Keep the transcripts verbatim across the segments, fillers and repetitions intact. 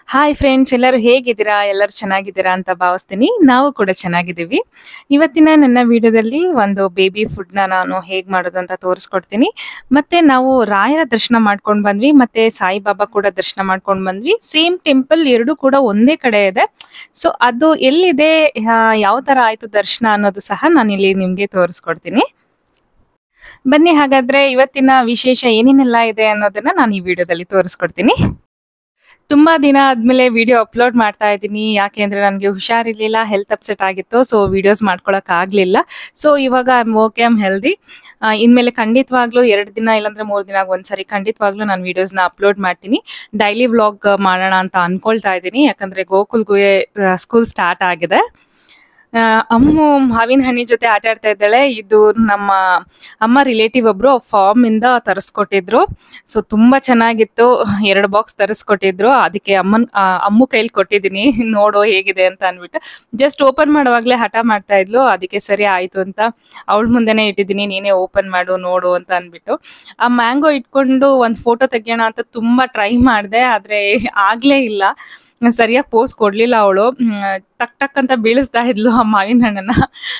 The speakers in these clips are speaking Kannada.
ಹಾಯ್ ಫ್ರೆಂಡ್ಸ್, ಎಲ್ಲರೂ ಹೇಗಿದ್ದೀರಾ? ಎಲ್ಲರೂ ಚೆನ್ನಾಗಿದ್ದೀರಾ ಅಂತ ಭಾವಿಸ್ತೀನಿ. ನಾವು ಕೂಡ ಚೆನ್ನಾಗಿದ್ದೀವಿ. ಇವತ್ತಿನ ನನ್ನ ವಿಡಿಯೋದಲ್ಲಿ ಒಂದು ಬೇಬಿ ಫುಡ್‌ನ ನಾನು ಹೇಗ್ ಮಾಡೋದು ಅಂತ ತೋರಿಸ್ಕೊಡ್ತೀನಿ. ಮತ್ತೆ ನಾವು ರಾಯರ ದರ್ಶನ ಮಾಡ್ಕೊಂಡು ಬಂದ್ವಿ, ಮತ್ತೆ ಸಾಯಿಬಾಬಾ ಕೂಡ ದರ್ಶನ ಮಾಡ್ಕೊಂಡು ಬಂದ್ವಿ. ಸೇಮ್ ಟೆಂಪಲ್ ಎರಡೂ ಕೂಡ ಒಂದೇ ಕಡೆ ಇದೆ. ಸೊ ಅದು ಎಲ್ಲಿದೆ, ಆಹ್, ಯಾವ ತರ ಆಯ್ತು ದರ್ಶನ ಅನ್ನೋದು ಸಹ ನಾನಿಲ್ಲಿ ನಿಮ್ಗೆ ತೋರಿಸ್ಕೊಡ್ತೀನಿ. ಬನ್ನಿ ಹಾಗಾದ್ರೆ ಇವತ್ತಿನ ವಿಶೇಷ ಏನೇನೆಲ್ಲ ಇದೆ ಅನ್ನೋದನ್ನ ನಾನು ಈ ವಿಡಿಯೋದಲ್ಲಿ ತೋರಿಸ್ಕೊಡ್ತೀನಿ. ತುಂಬಾ ದಿನ ಆದ್ಮೇಲೆ ವಿಡಿಯೋ ಅಪ್ಲೋಡ್ ಮಾಡ್ತಾ ಇದ್ದೀನಿ. ಯಾಕೆ ಅಂದ್ರೆ ನನಗೆ ಹುಷಾರಿರ್ಲಿಲ್ಲ, ಹೆಲ್ತ್ ಅಪ್ಸೆಟ್ ಆಗಿತ್ತು. ಸೊ ವಿಡಿಯೋಸ್ ಮಾಡ್ಕೊಳಕ್ ಆಗ್ಲಿಲ್ಲ. ಸೊ ಇವಾಗ I am okay, I am healthy. ಇನ್ಮೇಲೆ ಖಂಡಿತವಾಗ್ಲೂ ಎರಡು ದಿನ ಇಲ್ಲಾಂದ್ರೆ ಮೂರು ದಿನ ಒಂದ್ಸರಿ ಖಂಡಿತವಾಗ್ಲೂ ನಾನು ವಿಡಿಯೋಸ್ನ ಅಪ್ಲೋಡ್ ಮಾಡ್ತೀನಿ. ಡೈಲಿ ವ್ಲಾಗ್ ಮಾಡೋಣ ಅಂತ ಅನ್ಕೊಳ್ತಾ ಇದ್ದೀನಿ. ಯಾಕಂದ್ರೆ ಗೋಕುಲ್ಗೆ ಸ್ಕೂಲ್ ಸ್ಟಾರ್ಟ್ ಆಗಿದೆ. ಆ, ಅಮ್ಮು ಮಾವಿನ ಹಣ್ಣಿ ಜೊತೆ ಆಟ ಆಡ್ತಾ ಇದ್ದಾಳೆ. ಇದು ನಮ್ಮ ಅಮ್ಮ ರಿಲೇಟಿವ್ ಒಬ್ರು ಫಾರ್ಮ್ ಇಂದ ತರಿಸ್ಕೊಟ್ಟಿದ್ರು. ಸೊ ತುಂಬಾ ಚೆನ್ನಾಗಿತ್ತು. ಎರಡು ಬಾಕ್ಸ್ ತರಿಸ್ಕೊಟ್ಟಿದ್ರು. ಅದಕ್ಕೆ ಅಮ್ಮನ್ ಆ, ಅಮ್ಮು ಕೈಲಿ ಕೊಟ್ಟಿದ್ದೀನಿ, ನೋಡು ಹೇಗಿದೆ ಅಂತ ಅನ್ಬಿಟ್ಟು. ಜಸ್ಟ್ ಓಪನ್ ಮಾಡುವಾಗ್ಲೇ ಹಠ ಮಾಡ್ತಾ ಇದ್ಲು. ಅದಕ್ಕೆ ಸರಿ ಆಯ್ತು ಅಂತ ಅವಳ ಮುಂದೆನೆ ಇಟ್ಟಿದ್ದೀನಿ, ನೀನೇ ಓಪನ್ ಮಾಡು ನೋಡು ಅಂತ ಅನ್ಬಿಟ್ಟು. ಆ ಮ್ಯಾಂಗೋ ಇಟ್ಕೊಂಡು ಒಂದ್ ಫೋಟೋ ತೆಗಿಯೋಣ ಅಂತ ತುಂಬಾ ಟ್ರೈ ಮಾಡಿದೆ, ಆದ್ರೆ ಆಗ್ಲೇ ಇಲ್ಲ. ಸರಿಯಾಗಿ ಪೋಸ್ ಕೊಡ್ಲಿಲ್ಲ ಅವಳು. ಟಕ್ ಟಕ್ ಅಂತ ಬೀಳಿಸ್ತಾ ಇದ್ಲು ಆ ಮಾವಿನ ಹಣ್ಣನ್ನ.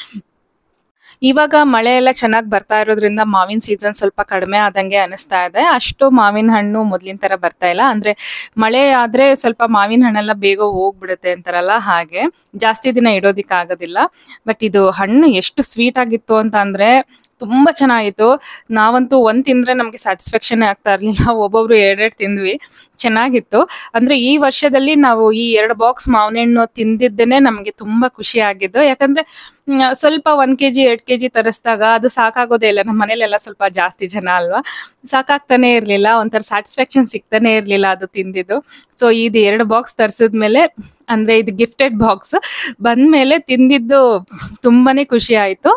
ಇವಾಗ ಮಳೆ ಎಲ್ಲ ಚೆನ್ನಾಗಿ ಬರ್ತಾ ಇರೋದ್ರಿಂದ ಮಾವಿನ ಸೀಸನ್ ಸ್ವಲ್ಪ ಕಡಿಮೆ ಆದಂಗೆ ಅನಿಸ್ತಾ ಇದೆ. ಅಷ್ಟು ಮಾವಿನ ಹಣ್ಣು ಮೊದ್ಲಿನ ತರ ಬರ್ತಾ ಇಲ್ಲ. ಅಂದ್ರೆ ಮಳೆ ಆದ್ರೆ ಸ್ವಲ್ಪ ಮಾವಿನ ಹಣ್ಣೆಲ್ಲ ಬೇಗ ಹೋಗ್ಬಿಡುತ್ತೆ ಅಂತಾರಲ್ಲ, ಹಾಗೆ ಜಾಸ್ತಿ ದಿನ ಇಡೋದಿಕ್ ಆಗೋದಿಲ್ಲ. ಬಟ್ ಇದು ಹಣ್ಣು ಎಷ್ಟು ಸ್ವೀಟ್ ಆಗಿತ್ತು ಅಂತ ಅಂದ್ರೆ ತುಂಬಾ ಚೆನ್ನಾಗಿತ್ತು. ನಾವಂತೂ ಒಂದ್ ತಿಂದ್ರೆ ನಮ್ಗೆ ಸ್ಯಾಟಿಸ್ಫ್ಯಾಕ್ಷನ್ ಆಗ್ತಾ ಇರ್ಲಿಲ್ಲ. ಒಬ್ಬೊಬ್ರು ಎರಡೆರಡು ತಿಂದ್ವಿ. ಚೆನ್ನಾಗಿತ್ತು. ಅಂದ್ರೆ ಈ ವರ್ಷದಲ್ಲಿ ನಾವು ಈ ಎರಡು ಬಾಕ್ಸ್ ಮಾವಿನ ಹಣ್ಣು ತಿಂದಿದ್ದೇನೆ ನಮ್ಗೆ ತುಂಬಾ ಖುಷಿ ಆಗಿದ್ದು. ಯಾಕಂದ್ರೆ ಮ್, ಸ್ವಲ್ಪ ಒಂದ್ ಕೆಜಿ ಎರಡ್ ಕೆಜಿ ತರಿಸಿದಾಗ ಅದು ಸಾಕಾಗೋದೇ ಇಲ್ಲ. ನಮ್ಮ ಮನೇಲೆಲ್ಲ ಸ್ವಲ್ಪ ಜಾಸ್ತಿ ಜನ ಅಲ್ವಾ, ಸಾಕಾಗ್ತಾನೆ ಇರ್ಲಿಲ್ಲ. ಒಂಥರ ಸ್ಯಾಟಿಸ್ಫ್ಯಾಕ್ಷನ್ ಸಿಗ್ತಾನೆ ಇರ್ಲಿಲ್ಲ ಅದು ತಿಂದಿದ್ದು. ಸೊ ಇದು ಎರಡು ಬಾಕ್ಸ್ ತರಿಸಿದ್ಮೇಲೆ, ಅಂದ್ರೆ ಇದು ಗಿಫ್ಟೆಡ್ ಬಾಕ್ಸ್ ಬಂದ್ಮೇಲೆ ತಿಂದಿದ್ದು ತುಂಬಾನೇ ಖುಷಿ ಆಯ್ತು.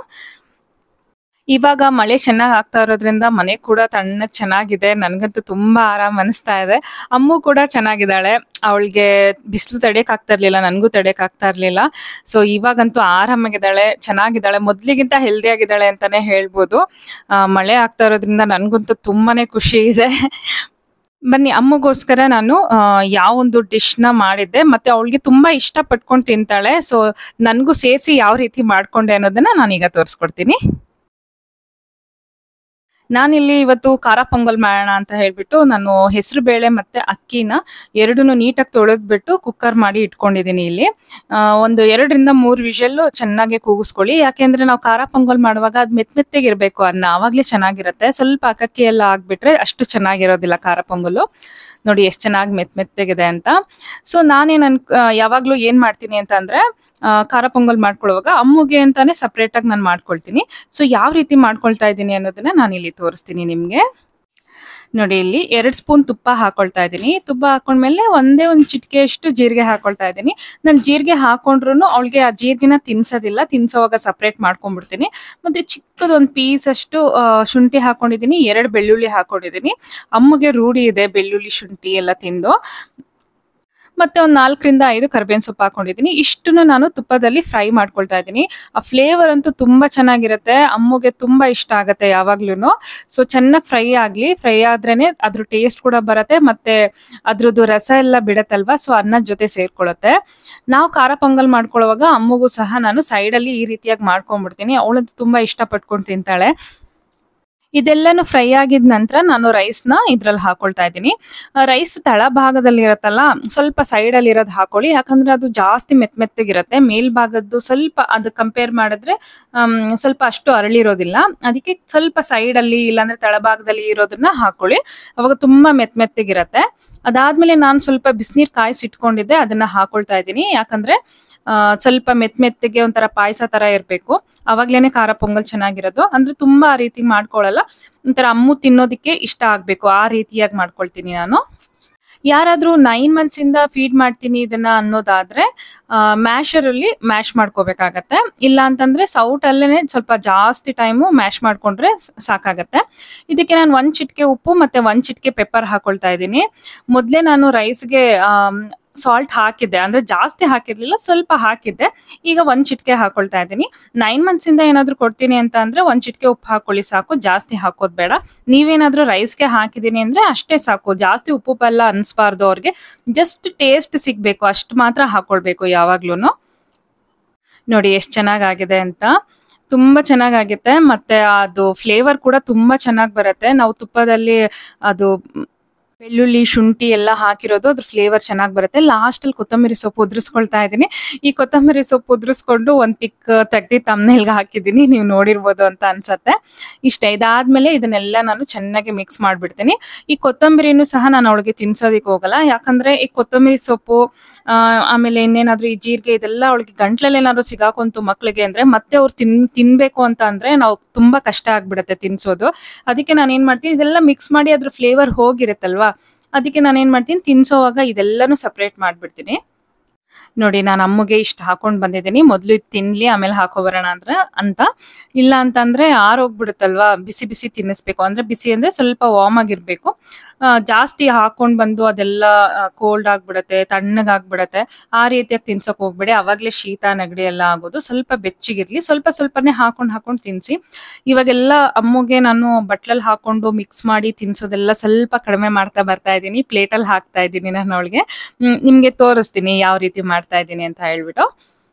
ಇವಾಗ ಮಳೆ ಚೆನ್ನಾಗ್ ಆಗ್ತಾ ಇರೋದ್ರಿಂದ ಮನೆ ಕೂಡ ತಣ್ಣಗ್ ಚೆನ್ನಾಗಿದೆ. ನನ್ಗಂತೂ ತುಂಬಾ ಆರಾಮ್ ಅನಿಸ್ತಾ ಇದೆ. ಅಮ್ಮು ಕೂಡ ಚೆನ್ನಾಗಿದ್ದಾಳೆ. ಅವಳಿಗೆ ಬಿಸಿಲು ತಡೆಯಕ್ ಆಗ್ತಾ ಇರ್ಲಿಲ್ಲ, ನನ್ಗೂ ತಡೆಯಕ್ ಆಗ್ತಾ ಇರ್ಲಿಲ್ಲ. ಸೊ ಇವಾಗಂತೂ ಆರಾಮಾಗಿದ್ದಾಳೆ, ಚೆನ್ನಾಗಿದ್ದಾಳೆ. ಮೊದ್ಲಿಗಿಂತ ಹೆಲ್ದಿ ಆಗಿದ್ದಾಳೆ ಅಂತಾನೆ ಹೇಳ್ಬೋದು. ಆ, ಮಳೆ ಆಗ್ತಾ ಇರೋದ್ರಿಂದ ನನ್ಗಂತೂ ತುಂಬಾನೇ ಖುಷಿ ಇದೆ. ಬನ್ನಿ, ಅಮ್ಮಗೋಸ್ಕರ ನಾನು ಆ, ಯಾವೊಂದು ಡಿಶ್ ನ ಮಾಡಿದ್ದೆ, ಮತ್ತೆ ಅವಳಿಗೆ ತುಂಬಾ ಇಷ್ಟ ಪಟ್ಕೊಂಡು ತಿಂತಾಳೆ. ಸೊ ನನ್ಗೂ ಸೇರಿಸಿ ಯಾವ ರೀತಿ ಮಾಡ್ಕೊಂಡೆ ಅನ್ನೋದನ್ನ ನಾನೀಗ ತೋರಿಸ್ಕೊಡ್ತೀನಿ. ನಾನಿಲ್ಲಿ ಇವತ್ತು ಖಾರ ಪೊಂಗಲ್ ಮಾಡೋಣ ಅಂತ ಹೇಳ್ಬಿಟ್ಟು ನಾನು ಹೆಸರು ಬೇಳೆ ಮತ್ತೆ ಅಕ್ಕಿನ ಎರಡನ್ನೂ ನೀಟಾಗಿ ತೊಳೆದ್ಬಿಟ್ಟು ಕುಕ್ಕರ್ ಮಾಡಿ ಇಟ್ಕೊಂಡಿದ್ದೀನಿ ಇಲ್ಲಿ. ಆ, ಒಂದು ಎರಡರಿಂದ ಮೂರು ವಿಷಲ್ಲು ಚೆನ್ನಾಗಿ ಕೂಗಿಸ್ಕೊಳ್ಳಿ. ಯಾಕೆಂದ್ರೆ ನಾವು ಖಾರ ಪೊಂಗಲ್ ಮಾಡುವಾಗ ಅದು ಮೆತ್ತ ಮೆತ್ತಗಿರ್ಬೇಕು ಅನ್ನ, ಆವಾಗ್ಲೇ ಚೆನ್ನಾಗಿರುತ್ತೆ. ಸ್ವಲ್ಪ ಅಕ್ಕಿ ಎಲ್ಲ ಆಗ್ಬಿಟ್ರೆ ಅಷ್ಟು ಚೆನ್ನಾಗಿರೋದಿಲ್ಲ ಖಾರ ಪೊಂಗಲು. ನೋಡಿ ಎಷ್ಟು ಚೆನ್ನಾಗಿ ಮೆತ್ತ ಮೆತ್ತಗಿದೆ ಅಂತ. ಸೊ ನಾನೇನ್ ಅನ್ ಯಾವಾಗ್ಲೂ ಏನ್ ಮಾಡ್ತೀನಿ ಅಂತ ಅಂದ್ರೆ, ಆ, ಖಾರ ಪೊಂಗಲ್ ಮಾಡ್ಕೊಳ್ಳುವಾಗ ಅಮ್ಮುಗೆ ಅಂತಾನೆ ಸಪ್ರೇಟ್ ಆಗಿ ನಾನು ಮಾಡ್ಕೊಳ್ತೀನಿ. ಸೊ ಯಾವ ರೀತಿ ಮಾಡ್ಕೊಳ್ತಾ ಇದ್ದೀನಿ ಅನ್ನೋದನ್ನ ನಾನು ಇಲ್ಲಿ ತೋರಿಸ್ತೀನಿ ನಿಮ್ಗೆ. ನೋಡಿ, ಇಲ್ಲಿ ಎರಡ್ ಸ್ಪೂನ್ ತುಪ್ಪ ಹಾಕೊಳ್ತಾ ಇದ್ದೀನಿ. ತುಪ್ಪ ಹಾಕೊಂಡ್ಮೇಲೆ ಒಂದೇ ಒಂದು ಚಿಟಿಕೆಯಷ್ಟು ಜೀರಿಗೆ ಹಾಕೊಳ್ತಾ ಇದ್ದೀನಿ. ನಾನು ಜೀರಿಗೆ ಹಾಕೊಂಡ್ರು ಅವಳಿಗೆ ಆ ಜೀರಿಗೆನ ತಿನ್ಸೋದಿಲ್ಲ, ತಿನ್ಸೋವಾಗ ಸಪ್ರೇಟ್ ಮಾಡ್ಕೊಂಡ್ಬಿಡ್ತೀನಿ. ಮತ್ತೆ ಚಿಕ್ಕದೊಂದು ಪೀಸ್ ಅಷ್ಟು ಆ, ಶುಂಠಿ ಹಾಕೊಂಡಿದ್ದೀನಿ, ಎರಡು ಬೆಳ್ಳುಳ್ಳಿ ಹಾಕೊಂಡಿದ್ದೀನಿ. ಅಮ್ಮಗೆ ರೂಢಿ ಇದೆ ಬೆಳ್ಳುಳ್ಳಿ ಶುಂಠಿ ಎಲ್ಲ ತಿಂದು. ಮತ್ತೆ ಒಂದು ನಾಲ್ಕರಿಂದ ಐದು ಕರ್ಬೇವಿನ ಸೊಪ್ಪು ಹಾಕೊಂಡಿದ್ದೀನಿ. ಇಷ್ಟನ್ನು ನಾನು ತುಪ್ಪದಲ್ಲಿ ಫ್ರೈ ಮಾಡ್ಕೊಳ್ತಾ ಇದ್ದೀನಿ. ಆ ಫ್ಲೇವರ್ ಅಂತೂ ತುಂಬಾ ಚೆನ್ನಾಗಿರುತ್ತೆ. ಅಮ್ಮಗೆ ತುಂಬಾ ಇಷ್ಟ ಆಗುತ್ತೆ ಯಾವಾಗ್ಲೂ. ಸೊ ಚೆನ್ನಾಗಿ ಫ್ರೈ ಆಗ್ಲಿ, ಫ್ರೈ ಆದ್ರೇನೆ ಅದ್ರ ಟೇಸ್ಟ್ ಕೂಡ ಬರುತ್ತೆ, ಮತ್ತೆ ಅದ್ರದ್ದು ರಸ ಎಲ್ಲ ಬಿಡತ್ತಲ್ವಾ, ಸೊ ಅನ್ನದ ಜೊತೆ ಸೇರ್ಕೊಳ್ಳುತ್ತೆ. ನಾವು ಖಾರ ಪೊಂಗಲ್ ಮಾಡ್ಕೊಳ್ಳುವಾಗ ಅಮ್ಮಗೂ ಸಹ ನಾನು ಸೈಡ್ ಅಲ್ಲಿ ಈ ರೀತಿಯಾಗಿ ಮಾಡ್ಕೊಂಡ್ಬಿಡ್ತೀನಿ. ಅವಳಂತೂ ತುಂಬಾ ಇಷ್ಟ ಪಟ್ಕೊಂಡು ತಿಂತಾಳೆ. ಇದೆಲ್ಲಾನು ಫ್ರೈ ಆಗಿದ ನಂತರ ನಾನು ರೈಸ್ನ ಇದ್ರಲ್ಲಿ ಹಾಕೊಳ್ತಾ ಇದ್ದೀನಿ. ರೈಸ್ ತಳಭಾಗದಲ್ಲಿ ಇರತ್ತಲ್ಲ, ಸ್ವಲ್ಪ ಸೈಡ್ ಅಲ್ಲಿ ಇರೋದು ಹಾಕೊಳ್ಳಿ. ಯಾಕಂದ್ರೆ ಅದು ಜಾಸ್ತಿ ಮೆತ್ತ ಮೆತ್ತಗಿರುತ್ತೆ. ಮೇಲ್ಭಾಗದ್ದು ಸ್ವಲ್ಪ ಅದು ಕಂಪೇರ್ ಮಾಡಿದ್ರೆ ಆಮ್, ಸ್ವಲ್ಪ ಅಷ್ಟು ಅರಳಿರೋದಿಲ್ಲ. ಅದಕ್ಕೆ ಸ್ವಲ್ಪ ಸೈಡ್ ಅಲ್ಲಿ ಇಲ್ಲಾಂದ್ರೆ ತಳಭಾಗದಲ್ಲಿ ಇರೋದನ್ನ ಹಾಕೊಳ್ಳಿ, ಅವಾಗ ತುಂಬಾ ಮೆತ್ತ ಮೆತ್ತಗಿರತ್ತೆ. ಅದಾದ್ಮೇಲೆ ನಾನು ಸ್ವಲ್ಪ ಬಿಸಿನೀರ್ ಕಾಯಿಸಿ ಇಟ್ಕೊಂಡಿದ್ದೆ, ಅದನ್ನ ಹಾಕೊಳ್ತಾ ಇದ್ದೀನಿ. ಯಾಕಂದ್ರೆ ಆ, ಸ್ವಲ್ಪ ಮೆತ್ತ ಮೆತ್ತಗೆ ಒಂಥರ ಪಾಯಸ ತರ ಇರ್ಬೇಕು, ಅವಾಗ್ಲೇನೆ ಖಾರ ಪೊಂಗಲ್ ಚೆನ್ನಾಗಿರೋದು. ಅಂದ್ರೆ ತುಂಬಾ ಆ ರೀತಿ ಮಾಡ್ಕೊಳಲ್ಲ, ಒಂಥರ ಅಮ್ಮು ತಿನ್ನೋದಿಕ್ಕೆ ಇಷ್ಟ ಆಗ್ಬೇಕು ಆ ರೀತಿಯಾಗಿ ಮಾಡ್ಕೊಳ್ತೀನಿ ನಾನು. ಯಾರಾದ್ರೂ ನೈನ್ ಮಂತ್ಸ್ ಇಂದ ಫೀಡ್ ಮಾಡ್ತೀನಿ ಇದನ್ನ ಅನ್ನೋದಾದ್ರೆ ಮ್ಯಾಶರ್ ಅಲ್ಲಿ ಮ್ಯಾಶ್ ಮಾಡ್ಕೋಬೇಕಾಗತ್ತೆ. ಇಲ್ಲ ಅಂತಂದ್ರೆ ಸೌಟ್ ಅಲ್ಲೇನೆ ಸ್ವಲ್ಪ ಜಾಸ್ತಿ ಟೈಮು ಮ್ಯಾಶ್ ಮಾಡ್ಕೊಂಡ್ರೆ ಸ- ಸಾಕಾಗತ್ತೆ. ಇದಕ್ಕೆ ನಾನು ಒಂದ್ ಚಿಟಿಕೆ ಉಪ್ಪು ಮತ್ತೆ ಒಂದ್ ಚಿಟಿಕೆ ಪೆಪ್ಪರ್ ಹಾಕೊಳ್ತಾ ಇದ್ದೀನಿ. ಮೊದ್ಲೇ ನಾನು ರೈಸ್ಗೆ ಸಾಲ್ಟ್ ಹಾಕಿದ್ದೆ, ಅಂದ್ರೆ ಜಾಸ್ತಿ ಹಾಕಿರ್ಲಿಲ್ಲ, ಸ್ವಲ್ಪ ಹಾಕಿದ್ದೆ. ಈಗ ಒಂದ್ ಚಿಟಿಕೆ ಹಾಕೊಳ್ತಾ ಇದ್ದೀನಿ. ನೈನ್ ಮಂತ್ಸ್ ಇಂದ ಏನಾದ್ರು ಕೊಡ್ತೀನಿ ಅಂತ ಅಂದ್ರೆ ಒಂದ್ ಚಿಟಿಕೆ ಉಪ್ಪು ಹಾಕೊಳ್ಳಿ ಸಾಕು, ಜಾಸ್ತಿ ಹಾಕೋದ್ ಬೇಡ. ನೀವೇನಾದ್ರೂ ರೈಸ್ಗೆ ಹಾಕಿದೀನಿ ಅಂದ್ರೆ ಅಷ್ಟೇ ಸಾಕು, ಜಾಸ್ತಿ ಉಪ್ಪು ಬೆಲ್ಲ ಅನ್ಸ್ಬಾರ್ದು. ಅವ್ರಿಗೆ ಜಸ್ಟ್ ಟೇಸ್ಟ್ ಸಿಗ್ಬೇಕು ಅಷ್ಟು ಮಾತ್ರ ಹಾಕೊಳ್ಬೇಕು ಯಾವಾಗ್ಲೂನು. ನೋಡಿ ಎಷ್ಟು ಚೆನ್ನಾಗಾಗಿದೆ ಅಂತ, ತುಂಬಾ ಚೆನ್ನಾಗಾಗುತ್ತೆ. ಮತ್ತೆ ಅದು ಫ್ಲೇವರ್ ಕೂಡ ತುಂಬಾ ಚೆನ್ನಾಗಿ ಬರುತ್ತೆ. ನಾವು ತುಪ್ಪದಲ್ಲಿ ಅದು ಬೆಳ್ಳುಳ್ಳಿ ಶುಂಠಿ ಎಲ್ಲ ಹಾಕಿರೋದು, ಅದ್ರ ಫ್ಲೇವರ್ ಚೆನ್ನಾಗಿ ಬರುತ್ತೆ. ಲಾಸ್ಟ್ ಅಲ್ಲಿ ಕೊತ್ತಂಬರಿ ಸೊಪ್ಪು ಉದುರಿಸ್ಕೊಳ್ತಾ ಇದ್ದೀನಿ. ಈ ಕೊತ್ತಂಬರಿ ಸೊಪ್ಪು ಉದುರಿಸ್ಕೊಂಡು ಒಂದ್ ಪಿಕ್ ತೆಗ್ದಿ ತಮ್ನೇಲ್ಗೆ ಹಾಕಿದ್ದೀನಿ, ನೀವು ನೋಡಿರ್ಬೋದು ಅಂತ ಅನ್ಸತ್ತೆ. ಇಷ್ಟ ಇದಾದ್ಮೇಲೆ ಇದನ್ನೆಲ್ಲ ನಾನು ಚೆನ್ನಾಗಿ ಮಿಕ್ಸ್ ಮಾಡ್ಬಿಡ್ತೀನಿ. ಈ ಕೊತ್ತಂಬರಿನೂ ಸಹ ನಾನು ಅವಳಿಗೆ ತಿನ್ಸೋದಿಕ್ ಹೋಗಲ್ಲ, ಯಾಕಂದ್ರೆ ಈ ಕೊತ್ತಂಬರಿ ಸೊಪ್ಪು ಆ ಆಮೇಲೆ ಇನ್ನೇನಾದ್ರೂ ಈ ಜೀರಿಗೆ ಇದೆಲ್ಲ ಅವಳಿಗೆ ಗಂಟ್ಲಲ್ಲಿ ಏನಾದ್ರು ಸಿಗಾಕೊಂತು ಮಕ್ಳಿಗೆ ಅಂದ್ರೆ ಮತ್ತೆ ಅವ್ರು ತಿನ್ ತಿನ್ಬೇಕು ಅಂತ ಅಂದ್ರೆ ನಾವು ತುಂಬಾ ಕಷ್ಟ ಆಗ್ಬಿಡತ್ತೆ ತಿನ್ಸೋದು. ಅದಕ್ಕೆ ನಾನು ಏನ್ ಮಾಡ್ತೀನಿ, ಇದೆಲ್ಲ ಮಿಕ್ಸ್ ಮಾಡಿ ಅದ್ರ ಫ್ಲೇವರ್ ಹೋಗಿರುತ್ತಲ್ವಾ, ಅದಕ್ಕೆ ನಾನು ಏನ್ ಮಾಡ್ತೀನಿ, ತಿನ್ಸೋವಾಗ ಇದೆಲ್ಲಾನು ಸಪ್ರೇಟ್ ಮಾಡ್ಬಿಡ್ತೀನಿ. ನೋಡಿ ನಾನು ಅಮ್ಮಗೆ ಇಷ್ಟು ಹಾಕೊಂಡ್ ಬಂದಿದ್ದೀನಿ, ಮೊದ್ಲು ಇದು ತಿನ್ಲಿ ಆಮೇಲೆ ಹಾಕೋ ಬರೋಣ ಅಂದ್ರೆ ಅಂತ. ಇಲ್ಲ ಅಂತಂದ್ರೆ ಆರೋಗ್ಬಿಡುತ್ತಲ್ವಾ, ಬಿಸಿ ಬಿಸಿ ತಿನ್ನಿಸ್ಬೇಕು. ಅಂದ್ರೆ ಬಿಸಿ ಅಂದ್ರೆ ಸ್ವಲ್ಪ ವಾರ್ಮ್ ಆಗಿರ್ಬೇಕು. ಆ, ಜಾಸ್ತಿ ಹಾಕೊಂಡ್ ಬಂದು ಅದೆಲ್ಲ ಕೋಲ್ಡ್ ಆಗ್ಬಿಡತ್ತೆ, ತಣ್ಣಗಾಗ್ಬಿಡತ್ತೆ. ಆ ರೀತಿಯಾಗಿ ತಿನ್ಸಕ್ ಹೋಗ್ಬೇಡಿ, ಅವಾಗ್ಲೇ ಶೀತ ನೆಗಡಿ ಎಲ್ಲ ಆಗೋದು. ಸ್ವಲ್ಪ ಬೆಚ್ಚಗಿರ್ಲಿ, ಸ್ವಲ್ಪ ಸ್ವಲ್ಪನೇ ಹಾಕೊಂಡ್ ಹಾಕೊಂಡ್ ತಿನ್ಸಿ. ಇವಾಗೆಲ್ಲ ಅಮ್ಮಗೆ ನಾನು ಬಟ್ಲಲ್ಲಿ ಹಾಕೊಂಡು ಮಿಕ್ಸ್ ಮಾಡಿ ತಿನ್ಸೋದೆಲ್ಲ ಸ್ವಲ್ಪ ಕಡಿಮೆ ಮಾಡ್ತಾ ಬರ್ತಾ ಇದ್ದೀನಿ. ಪ್ಲೇಟಲ್ಲಿ ಹಾಕ್ತಾ ಇದ್ದೀನಿ ನಾನು ಅವಳಿಗೆ. ಹ್ಮ್, ನಿಮ್ಗೆ ತೋರಿಸ್ತೀನಿ ಯಾವ ರೀತಿ ಮಾಡ್ತಾ ಇದ್ದೀನಿ ಅಂತ ಹೇಳ್ಬಿಟ್ಟು.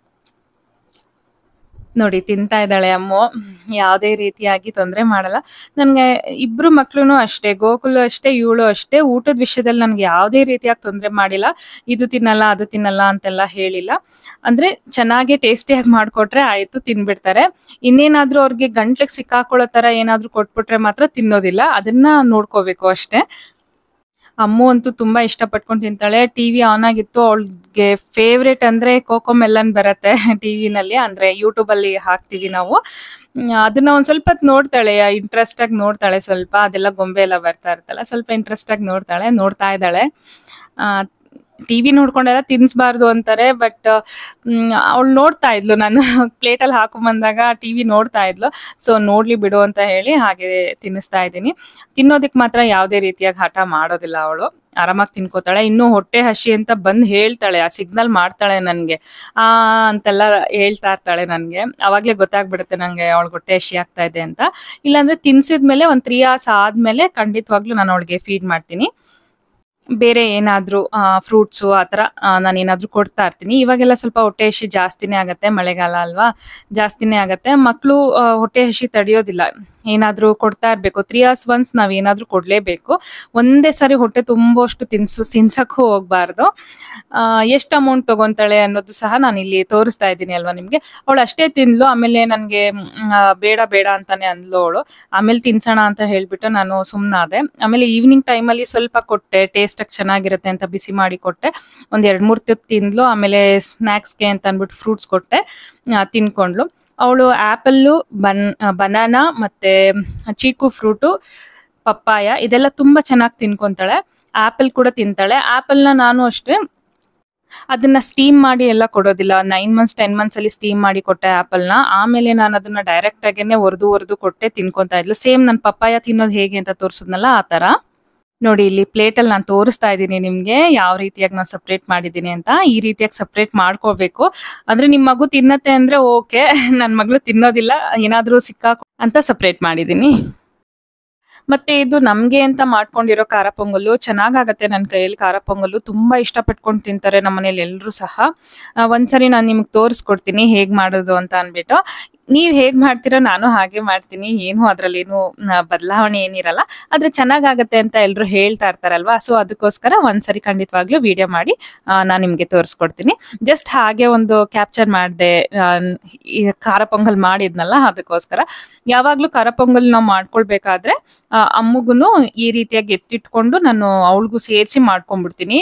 ನೋಡಿ ತಿಂತಾ ಇದ್ದಾಳೆ ಅಮ್ಮು, ಯಾವುದೇ ರೀತಿಯಾಗಿ ತೊಂದರೆ ಮಾಡಲ್ಲ. ನನ್ಗೆ ಇಬ್ರು ಮಕ್ಳುನು ಅಷ್ಟೇ, ಗೋಕುಲು ಅಷ್ಟೇ, ಇವಳು ಅಷ್ಟೇ. ಊಟದ ವಿಷಯದಲ್ಲಿ ನನ್ಗೆ ಯಾವುದೇ ರೀತಿಯಾಗಿ ತೊಂದರೆ ಮಾಡಿಲ್ಲ. ಇದು ತಿನ್ನಲ್ಲ ಅದು ತಿನ್ನಲ್ಲ ಅಂತೆಲ್ಲ ಹೇಳಿಲ್ಲ. ಅಂದ್ರೆ ಚೆನ್ನಾಗಿ ಟೇಸ್ಟಿಯಾಗಿ ಮಾಡ್ಕೊಟ್ರೆ ಆಯ್ತು, ತಿನ್ಬಿಡ್ತಾರೆ. ಇನ್ನೇನಾದ್ರೂ ಅವ್ರಿಗೆ ಗಂಟ್ಲಿಗೆ ಸಿಕ್ಕಾಕೊಳ್ಳೋ ತರ ಏನಾದ್ರೂ ಕೊಟ್ಬಿಟ್ರೆ ಮಾತ್ರ ತಿನ್ನೋದಿಲ್ಲ, ಅದನ್ನ ನೋಡ್ಕೋಬೇಕು ಅಷ್ಟೇ. ಅಮ್ಮು ಅಂತೂ ತುಂಬಾ ಇಷ್ಟಪಟ್ಕೊಂಡು ತಿಂತಾಳೆ. ಟಿವಿ ಆನ್ ಆಗಿತ್ತು, ಅವಳಿಗೆ ಫೇವ್ರೇಟ್ ಅಂದ್ರೆ ಕೋಕೋ ಮೆಲನ್ ಬರತ್ತೆ ಟಿವಿನಲ್ಲಿ, ಅಂದ್ರೆ ಯೂಟ್ಯೂಬ್ ಅಲ್ಲಿ ಹಾಕ್ತಿವಿ ನಾವು. ಹ್ಮ್, ಅದನ್ನ ಒಂದ್ ಸ್ವಲ್ಪ ಹೊತ್ತು ನೋಡ್ತಾಳೆ, ಇಂಟ್ರೆಸ್ಟ್ ಆಗಿ ನೋಡ್ತಾಳೆ. ಸ್ವಲ್ಪ ಅದೆಲ್ಲ ಗೊಂಬೆ ಎಲ್ಲ ಬರ್ತಾ ಇರ್ತಲ್ಲ, ಸ್ವಲ್ಪ ಇಂಟ್ರೆಸ್ಟ್ ಆಗಿ ನೋಡ್ತಾಳೆ, ನೋಡ್ತಾ ಇದ್ದಾಳೆ. ಆ ಟಿವಿ ನೋಡ್ಕೊಂಡೆಲ್ಲ ತಿನ್ಸ್ಬಾರ್ದು ಅಂತಾರೆ, ಬಟ್ ಅವಳು ನೋಡ್ತಾ ಇದ್ಲು. ನಾನು ಪ್ಲೇಟಲ್ಲಿ ಹಾಕೊಂಡ್ ಬಂದಾಗ ಟಿವಿ ನೋಡ್ತಾ ಇದ್ಲು. ಸೊ ನೋಡ್ಲಿ ಬಿಡು ಅಂತ ಹೇಳಿ ಹಾಗೆ ತಿನ್ನಿಸ್ತಾ ಇದ್ದೀನಿ. ತಿನ್ನೋದಕ್ ಮಾತ್ರ ಯಾವುದೇ ರೀತಿಯಾಗಿ ಹಠ ಮಾಡೋದಿಲ್ಲ ಅವಳು, ಆರಾಮಾಗಿ ತಿನ್ಕೋತಾಳೆ. ಇನ್ನು ಹೊಟ್ಟೆ ಹಸಿ ಅಂತ ಬಂದ್ ಹೇಳ್ತಾಳೆ, ಆ ಸಿಗ್ನಲ್ ಮಾಡ್ತಾಳೆ ನನ್ಗೆ, ಆ ಅಂತೆಲ್ಲ ಹೇಳ್ತಾ ಇರ್ತಾಳೆ ನನ್ಗೆ. ಅವಾಗ್ಲೇ ಗೊತ್ತಾಗ್ಬಿಡುತ್ತೆ ನಂಗೆ ಅವಳಿಗೆ ಹೊಟ್ಟೆ ಹಸಿ ಆಗ್ತಾ ಇದೆ ಅಂತ. ಇಲ್ಲಾಂದ್ರೆ ತಿನ್ಸಿದ್ಮೇಲೆ ಒಂದ್ ತ್ರೀ ಅವರ್ಸ್ ಆದ್ಮೇಲೆ ಖಂಡಿತವಾಗ್ಲೂ ನಾನು ಅವಳಿಗೆ ಫೀಡ್ ಮಾಡ್ತೀನಿ. ಬೇರೆ ಏನಾದ್ರೂ ಆ ಫ್ರೂಟ್ಸು ಆ ಥರ ನಾನು ಏನಾದ್ರೂ ಕೊಡ್ತಾ ಇರ್ತೀನಿ. ಇವಾಗೆಲ್ಲ ಸ್ವಲ್ಪ ಹೊಟ್ಟೆ ಹಸಿ ಜಾಸ್ತಿನೇ ಆಗತ್ತೆ, ಮಳೆಗಾಲ ಅಲ್ವಾ, ಜಾಸ್ತಿನೇ ಆಗತ್ತೆ. ಮಕ್ಕಳು ಹೊಟ್ಟೆ ಹಸಿ ತಡೆಯೋದಿಲ್ಲ, ಏನಾದ್ರೂ ಕೊಡ್ತಾ ಇರ್ಬೇಕು. ತ್ರೀ ಅವರ್ಸ್ ಒನ್ಸ್ ನಾವ್ ಏನಾದ್ರೂ ಕೊಡ್ಲೇಬೇಕು. ಒಂದೇ ಸಾರಿ ಹೊಟ್ಟೆ ತುಂಬಷ್ಟು ತಿನ್ಸು ತಿನ್ಸಕ್ಕೂ ಹೋಗ್ಬಾರ್ದು. ಆ ಎಷ್ಟು ಅಮೌಂಟ್ ತಗೊಂತಾಳೆ ಅನ್ನೋದು ಸಹ ನಾನು ಇಲ್ಲಿ ತೋರಿಸ್ತಾ ಇದ್ದೀನಿ ಅಲ್ವಾ ನಿಮ್ಗೆ. ಅವಳು ಅಷ್ಟೇ ತಿನ್ಲು, ಆಮೇಲೆ ನನ್ಗೆ ಮ್, ಆ, ಬೇಡ ಬೇಡ ಅಂತಾನೆ ಅಂದ್ಲು ಅವಳು. ಆಮೇಲೆ ತಿನ್ಸೋಣ ಅಂತ ಹೇಳ್ಬಿಟ್ಟು ನಾನು ಸುಮ್ನಾದೆ. ಆಮೇಲೆ ಈವ್ನಿಂಗ್ ಟೈಮಲ್ಲಿ ಸ್ವಲ್ಪ ಕೊಟ್ಟೆ, ಟೇಸ್ಟ್ ಚೆನ್ನಾಗಿರುತ್ತೆ ಅಂತ ಬಿಸಿ ಮಾಡಿ ಕೊಟ್ಟೆ. ಒಂದ್ ಎರಡ್ ಮೂರ್ ತುತ್ತು ತಿಂದ್ಲು. ಆಮೇಲೆ ಸ್ನಾಕ್ಸ್ಗೆ ಅಂತ ಅನ್ಬಿಟ್ಟು ಫ್ರೂಟ್ಸ್ ಕೊಟ್ಟೆ, ಆ, ತಿನ್ಕೊಂಡ್ಲು. ಅವಳು ಆಪಲ್ಲು, ಬನ್ ಬನಾನಾ ಮತ್ತೆ ಚೀಕು ಫ್ರೂಟು, ಪಪ್ಪಾಯ ಇದೆಲ್ಲ ತುಂಬಾ ಚೆನ್ನಾಗಿ ತಿನ್ಕೊಂತಾಳೆ. ಆಪಲ್ ಕೂಡ ತಿಂತಾಳೆ. ಆಪಲ್ನ ನಾನು ಅಷ್ಟೇ ಅದನ್ನ ಸ್ಟೀಮ್ ಮಾಡಿ ಎಲ್ಲ ಕೊಡೋದಿಲ್ಲ. ನೈನ್ ಮಂತ್ಸ್ ಟೆನ್ ಮಂತ್ಸ್ ಅಲ್ಲಿ ಸ್ಟೀಮ್ ಮಾಡಿ ಕೊಟ್ಟೆ ಆಪಲ್ನ. ಆಮೇಲೆ ನಾನು ಅದನ್ನ ಡೈರೆಕ್ಟ್ ಆಗೇನೆ ಒರೆದು ಒರೆದು ಕೊಟ್ಟೆ ತಿನ್ಕೊಂತಾ ಇದ್ಲು. ಸೇಮ್ ನನ್ ಪಪ್ಪಾಯ ತಿನ್ನೋದು ಹೇಗೆ ಅಂತ ತೋರಿಸಿದ್ನಲ್ಲ ಆ ತರ. ನೋಡಿ ಇಲ್ಲಿ ಪ್ಲೇಟ್ ಅಲ್ಲಿ ನಾನು ತೋರಿಸ್ತಾ ಇದ್ದೀನಿ ನಿಮ್ಗೆ ಯಾವ ರೀತಿಯಾಗಿ ನಾನು ಸಪ್ರೇಟ್ ಮಾಡಿದ್ದೀನಿ ಅಂತ. ಈ ರೀತಿಯಾಗಿ ಸಪ್ರೇಟ್ ಮಾಡ್ಕೋಬೇಕು. ಅಂದ್ರೆ ನಿಮ್ ಮಗು ತಿನ್ನತ್ತೆ ಅಂದ್ರೆ ಓಕೆ, ನನ್ ಮಗಳು ತಿನ್ನೋದಿಲ್ಲ, ಏನಾದ್ರೂ ಸಿಕ್ಕಾ ಅಂತ ಸಪ್ರೇಟ್ ಮಾಡಿದೀನಿ. ಮತ್ತೆ ಇದು ನಮ್ಗೆ ಅಂತ ಮಾಡ್ಕೊಂಡಿರೋ ಖಾರ ಪೊಂಗಲ್ಲು ಚೆನ್ನಾಗಾಗತ್ತೆ. ನನ್ನ ಕೈಯಲ್ಲಿ ಖಾರ ಪೊಂಗಲ್ಲು ತುಂಬಾ ಇಷ್ಟಪಟ್ಕೊಂಡು ತಿಂತಾರೆ ನಮ್ಮ ಮನೇಲಿ ಎಲ್ಲರೂ ಸಹ. ಆ, ಒಂದ್ಸರಿ ನಾನು ನಿಮ್ಗೆ ತೋರಿಸ್ಕೊಡ್ತೀನಿ ಹೇಗ್ ಮಾಡೋದು ಅಂತ ಅನ್ಬಿಟ್ಟು. ನೀವ್ ಹೇಗ್ ಮಾಡ್ತೀರೋ ನಾನು ಹಾಗೆ ಮಾಡ್ತೀನಿ, ಏನು ಅದ್ರಲ್ಲೇನು ಬದಲಾವಣೆ ಏನಿರಲ್ಲ. ಆದ್ರೆ ಚೆನ್ನಾಗಾಗತ್ತೆ ಅಂತ ಎಲ್ರು ಹೇಳ್ತಾ ಇರ್ತಾರಲ್ವಾ, ಸೊ ಅದಕ್ಕೋಸ್ಕರ ಒಂದ್ಸರಿ ಖಂಡಿತವಾಗ್ಲೂ ವಿಡಿಯೋ ಮಾಡಿ ನಾನು ನಿಮ್ಗೆ ತೋರಿಸ್ಕೊಡ್ತೀನಿ. ಜಸ್ಟ್ ಹಾಗೆ ಒಂದು ಕ್ಯಾಪ್ಚರ್ ಮಾಡಿದೆ, ಈ ಖಾರ ಪೊಂಗಲ್ ಮಾಡಿದ್ನಲ್ಲ ಅದಕ್ಕೋಸ್ಕರ. ಯಾವಾಗ್ಲೂ ಖಾರ ಪೊಂಗಲ್ ನಾವು ಮಾಡ್ಕೊಳ್ಬೇಕಾದ್ರೆ ಆ, ಅಮ್ಮಗುನು ಈ ರೀತಿಯಾಗಿ ಎತ್ತಿಟ್ಕೊಂಡು ನಾನು ಅವಳಿಗೂ ಸೇರಿಸಿ ಮಾಡ್ಕೊಂಡ್ಬಿಡ್ತೀನಿ.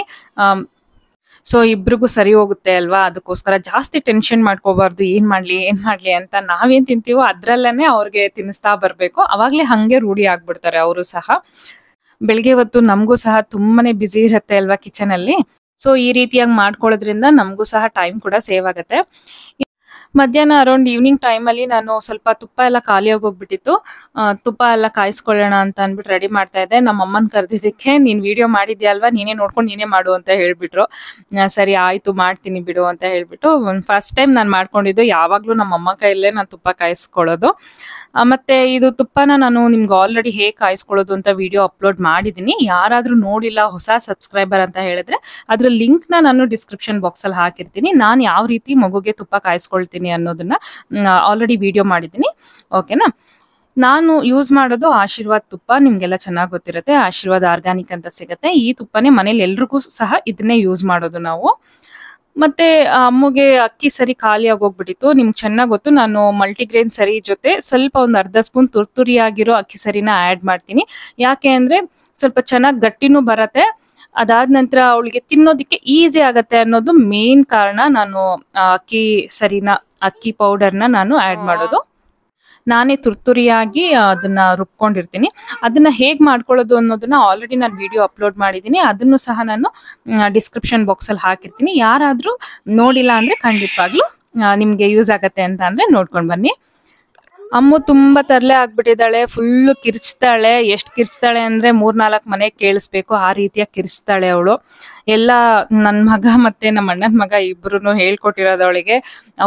ಸೊ ಇಬ್ರಿಗೂ ಸರಿ ಹೋಗುತ್ತೆ ಅಲ್ವಾ, ಅದಕ್ಕೋಸ್ಕರ ಜಾಸ್ತಿ ಟೆನ್ಷನ್ ಮಾಡ್ಕೋಬಾರ್ದು. ಏನ್ ಮಾಡ್ಲಿ ಏನ್ ಮಾಡ್ಲಿ ಅಂತ. ನಾವೇನ್ ತಿಂತೀವೋ ಅದ್ರಲ್ಲೇನೆ ಅವ್ರಿಗೆ ತಿನ್ನಿಸ್ತಾ ಬರ್ಬೇಕು, ಅವಾಗ್ಲೇ ಹಂಗೆ ರೂಢಿ ಆಗ್ಬಿಡ್ತಾರೆ ಅವರು ಸಹ. ಬೆಳಿಗ್ಗೆ ಹೊತ್ತು ನಮಗೂ ಸಹ ತುಂಬಾನೇ ಬ್ಯುಸಿ ಇರುತ್ತೆ ಅಲ್ವಾ ಕಿಚನ್ ಅಲ್ಲಿ. ಸೊ ಈ ರೀತಿಯಾಗಿ ಮಾಡ್ಕೊಳ್ಳೋದ್ರಿಂದ ನಮಗೂ ಸಹ ಟೈಮ್ ಕೂಡ ಸೇವ್ ಆಗುತ್ತೆ. ಮಧ್ಯಾಹ್ನ ಅರೌಂಡ್ ಈವ್ನಿಂಗ್ ಟೈಮಲ್ಲಿ ನಾನು ಸ್ವಲ್ಪ ತುಪ್ಪ ಎಲ್ಲ ಖಾಲಿಯಾಗಿ ಹೋಗ್ಬಿಟ್ಟಿತ್ತು. ಆ, ತುಪ್ಪ ಎಲ್ಲ ಕಾಯಿಸ್ಕೊಳ್ಳೋಣ ಅಂತ ಅಂದ್ಬಿಟ್ಟು ರೆಡಿ ಮಾಡ್ತಾ ಇದ್ದೆ. ನಮ್ಮ ಅಮ್ಮನ ಕರೆದಿದ್ದಕ್ಕೆ ನೀನು ವಿಡಿಯೋ ಮಾಡಿದ್ಯಾ ಅಲ್ವಾ, ನೀನೇ ನೋಡ್ಕೊಂಡು ನೀನೇ ಮಾಡು ಅಂತ ಹೇಳ್ಬಿಟ್ರು. ಆ, ಸರಿ ಆಯಿತು ಮಾಡ್ತೀನಿ ಬಿಡು ಅಂತ ಹೇಳ್ಬಿಟ್ಟು ಫಸ್ಟ್ ಟೈಮ್ ನಾನು ಮಾಡ್ಕೊಂಡಿದ್ದು. ಯಾವಾಗಲೂ ನಮ್ಮ ಅಮ್ಮ ಕೈಯಲ್ಲೇ ನಾನು ತುಪ್ಪ ಕಾಯಿಸ್ಕೊಳ್ಳೋದು. ಆ, ಮತ್ತೆ ಇದು ತುಪ್ಪನ ನಾನು ನಿಮ್ಗೆ ಆಲ್ರೆಡಿ ಹೇಗೆ ಕಾಯಿಸ್ಕೊಳ್ಳೋದು ಅಂತ ವಿಡಿಯೋ ಅಪ್ಲೋಡ್ ಮಾಡಿದ್ದೀನಿ. ಯಾರಾದರೂ ನೋಡಿಲ್ಲ ಹೊಸ ಸಬ್ಸ್ಕ್ರೈಬರ್ ಅಂತ ಹೇಳಿದ್ರೆ ಅದ್ರ ಲಿಂಕ್ನ ನಾನು ಡಿಸ್ಕ್ರಿಪ್ಷನ್ ಬಾಕ್ಸಲ್ಲಿ ಹಾಕಿರ್ತೀನಿ. ನಾನು ಯಾವ ರೀತಿ ಮಗುಗೆ ತುಪ್ಪ ಕಾಯಿಸ್ಕೊಳ್ತೀನಿ ಅನ್ನೋದನ್ನ ಆಲ್ರೆಡಿ ವಿಡಿಯೋ ಮಾಡಿದ್ದೀನಿ. ಓಕೆನಾ. ನಾನು ಯೂಸ್ ಮಾಡೋದು ಆಶೀರ್ವಾದ್ ತುಪ್ಪ. ನಿಮಗೆಲ್ಲ ಚೆನ್ನಾಗಿ ಗೊತ್ತಿರುತ್ತೆ, ಆಶೀರ್ವಾದ್ ಆರ್ಗ್ಯಾನಿಕ್ ಅಂತ ಸಿಗುತ್ತೆ. ಈ ತುಪ್ಪನೇ ಮನೇಲಿ ಎಲ್ರಿಗೂ ಸಹ ಇದನ್ನೇ ಯೂಸ್ ಮಾಡೋದು ನಾವು. ಮತ್ತೆ ಅಮ್ಮಗೆ ಅಕ್ಕಿ ಸರಿ ಖಾಲಿ ಆಗೋಗ್ಬಿಟ್ಟಿತ್ತು. ನಿಮ್ಗೆ ಚೆನ್ನಾಗಿ ಗೊತ್ತು, ನಾನು ಮಲ್ಟಿಗ್ರೇನ್ ಸರಿ ಜೊತೆ ಸ್ವಲ್ಪ ಒಂದು ಅರ್ಧ ಸ್ಪೂನ್ ತುರ್ತುರಿಯಾಗಿರೋ ಅಕ್ಕಿ ಸರಿನ ಆ್ಯಡ್ ಮಾಡ್ತೀನಿ. ಯಾಕೆ ಅಂದರೆ ಸ್ವಲ್ಪ ಚೆನ್ನಾಗಿ ಗಟ್ಟಿನೂ ಬರುತ್ತೆ. ಅದಾದ ನಂತರ ಅವಳಿಗೆ ತಿನ್ನೋದಕ್ಕೆ ಈಸಿ ಆಗತ್ತೆ ಅನ್ನೋದು ಮೇನ್ ಕಾರಣ. ನಾನು ಅಕ್ಕಿ ಸರಿನ ಅಕ್ಕಿ ಪೌಡರ್ನ ನಾನು ಆ್ಯಡ್ ಮಾಡೋದು. ನಾನೇ ತುರ್ತುರಿಯಾಗಿ ಅದನ್ನ ರುಬ್ಕೊಂಡಿರ್ತೀನಿ. ಅದನ್ನ ಹೇಗೆ ಮಾಡ್ಕೊಳ್ಳೋದು ಅನ್ನೋದನ್ನ ಆಲ್ರೆಡಿ ನಾನು ವಿಡಿಯೋ ಅಪ್ಲೋಡ್ ಮಾಡಿದ್ದೀನಿ. ಅದನ್ನು ಸಹ ನಾನು ಡಿಸ್ಕ್ರಿಪ್ಷನ್ ಬಾಕ್ಸಲ್ಲಿ ಹಾಕಿರ್ತೀನಿ. ಯಾರಾದರೂ ನೋಡಿಲ್ಲ ಅಂದರೆ ಖಂಡಿತವಾಗ್ಲೂ ನಿಮಗೆ ಯೂಸ್ ಆಗತ್ತೆ ಅಂತ ಅಂದರೆ ನೋಡ್ಕೊಂಡು ಬನ್ನಿ. ಅಮ್ಮು ತುಂಬ ತರಲೆ ಆಗ್ಬಿಟ್ಟಿದ್ದಾಳೆ, ಫುಲ್ಲು ಕಿರ್ಚ್ತಾಳೆ. ಎಷ್ಟು ಕಿರ್ಚ್ತಾಳೆ ಅಂದರೆ ಮೂರ್ನಾಲ್ಕು ಮನೆಗೆ ಕೇಳಿಸ್ಬೇಕು, ಆ ರೀತಿಯಾಗಿ ಕಿರ್ಚ್ತಾಳೆ ಅವಳು. ಎಲ್ಲ ನನ್ನ ಮಗ ಮತ್ತು ನಮ್ಮ ಅಣ್ಣನ ಮಗ ಇಬ್ಬರೂ ಹೇಳ್ಕೊಟ್ಟಿರೋದು ಅವಳಿಗೆ.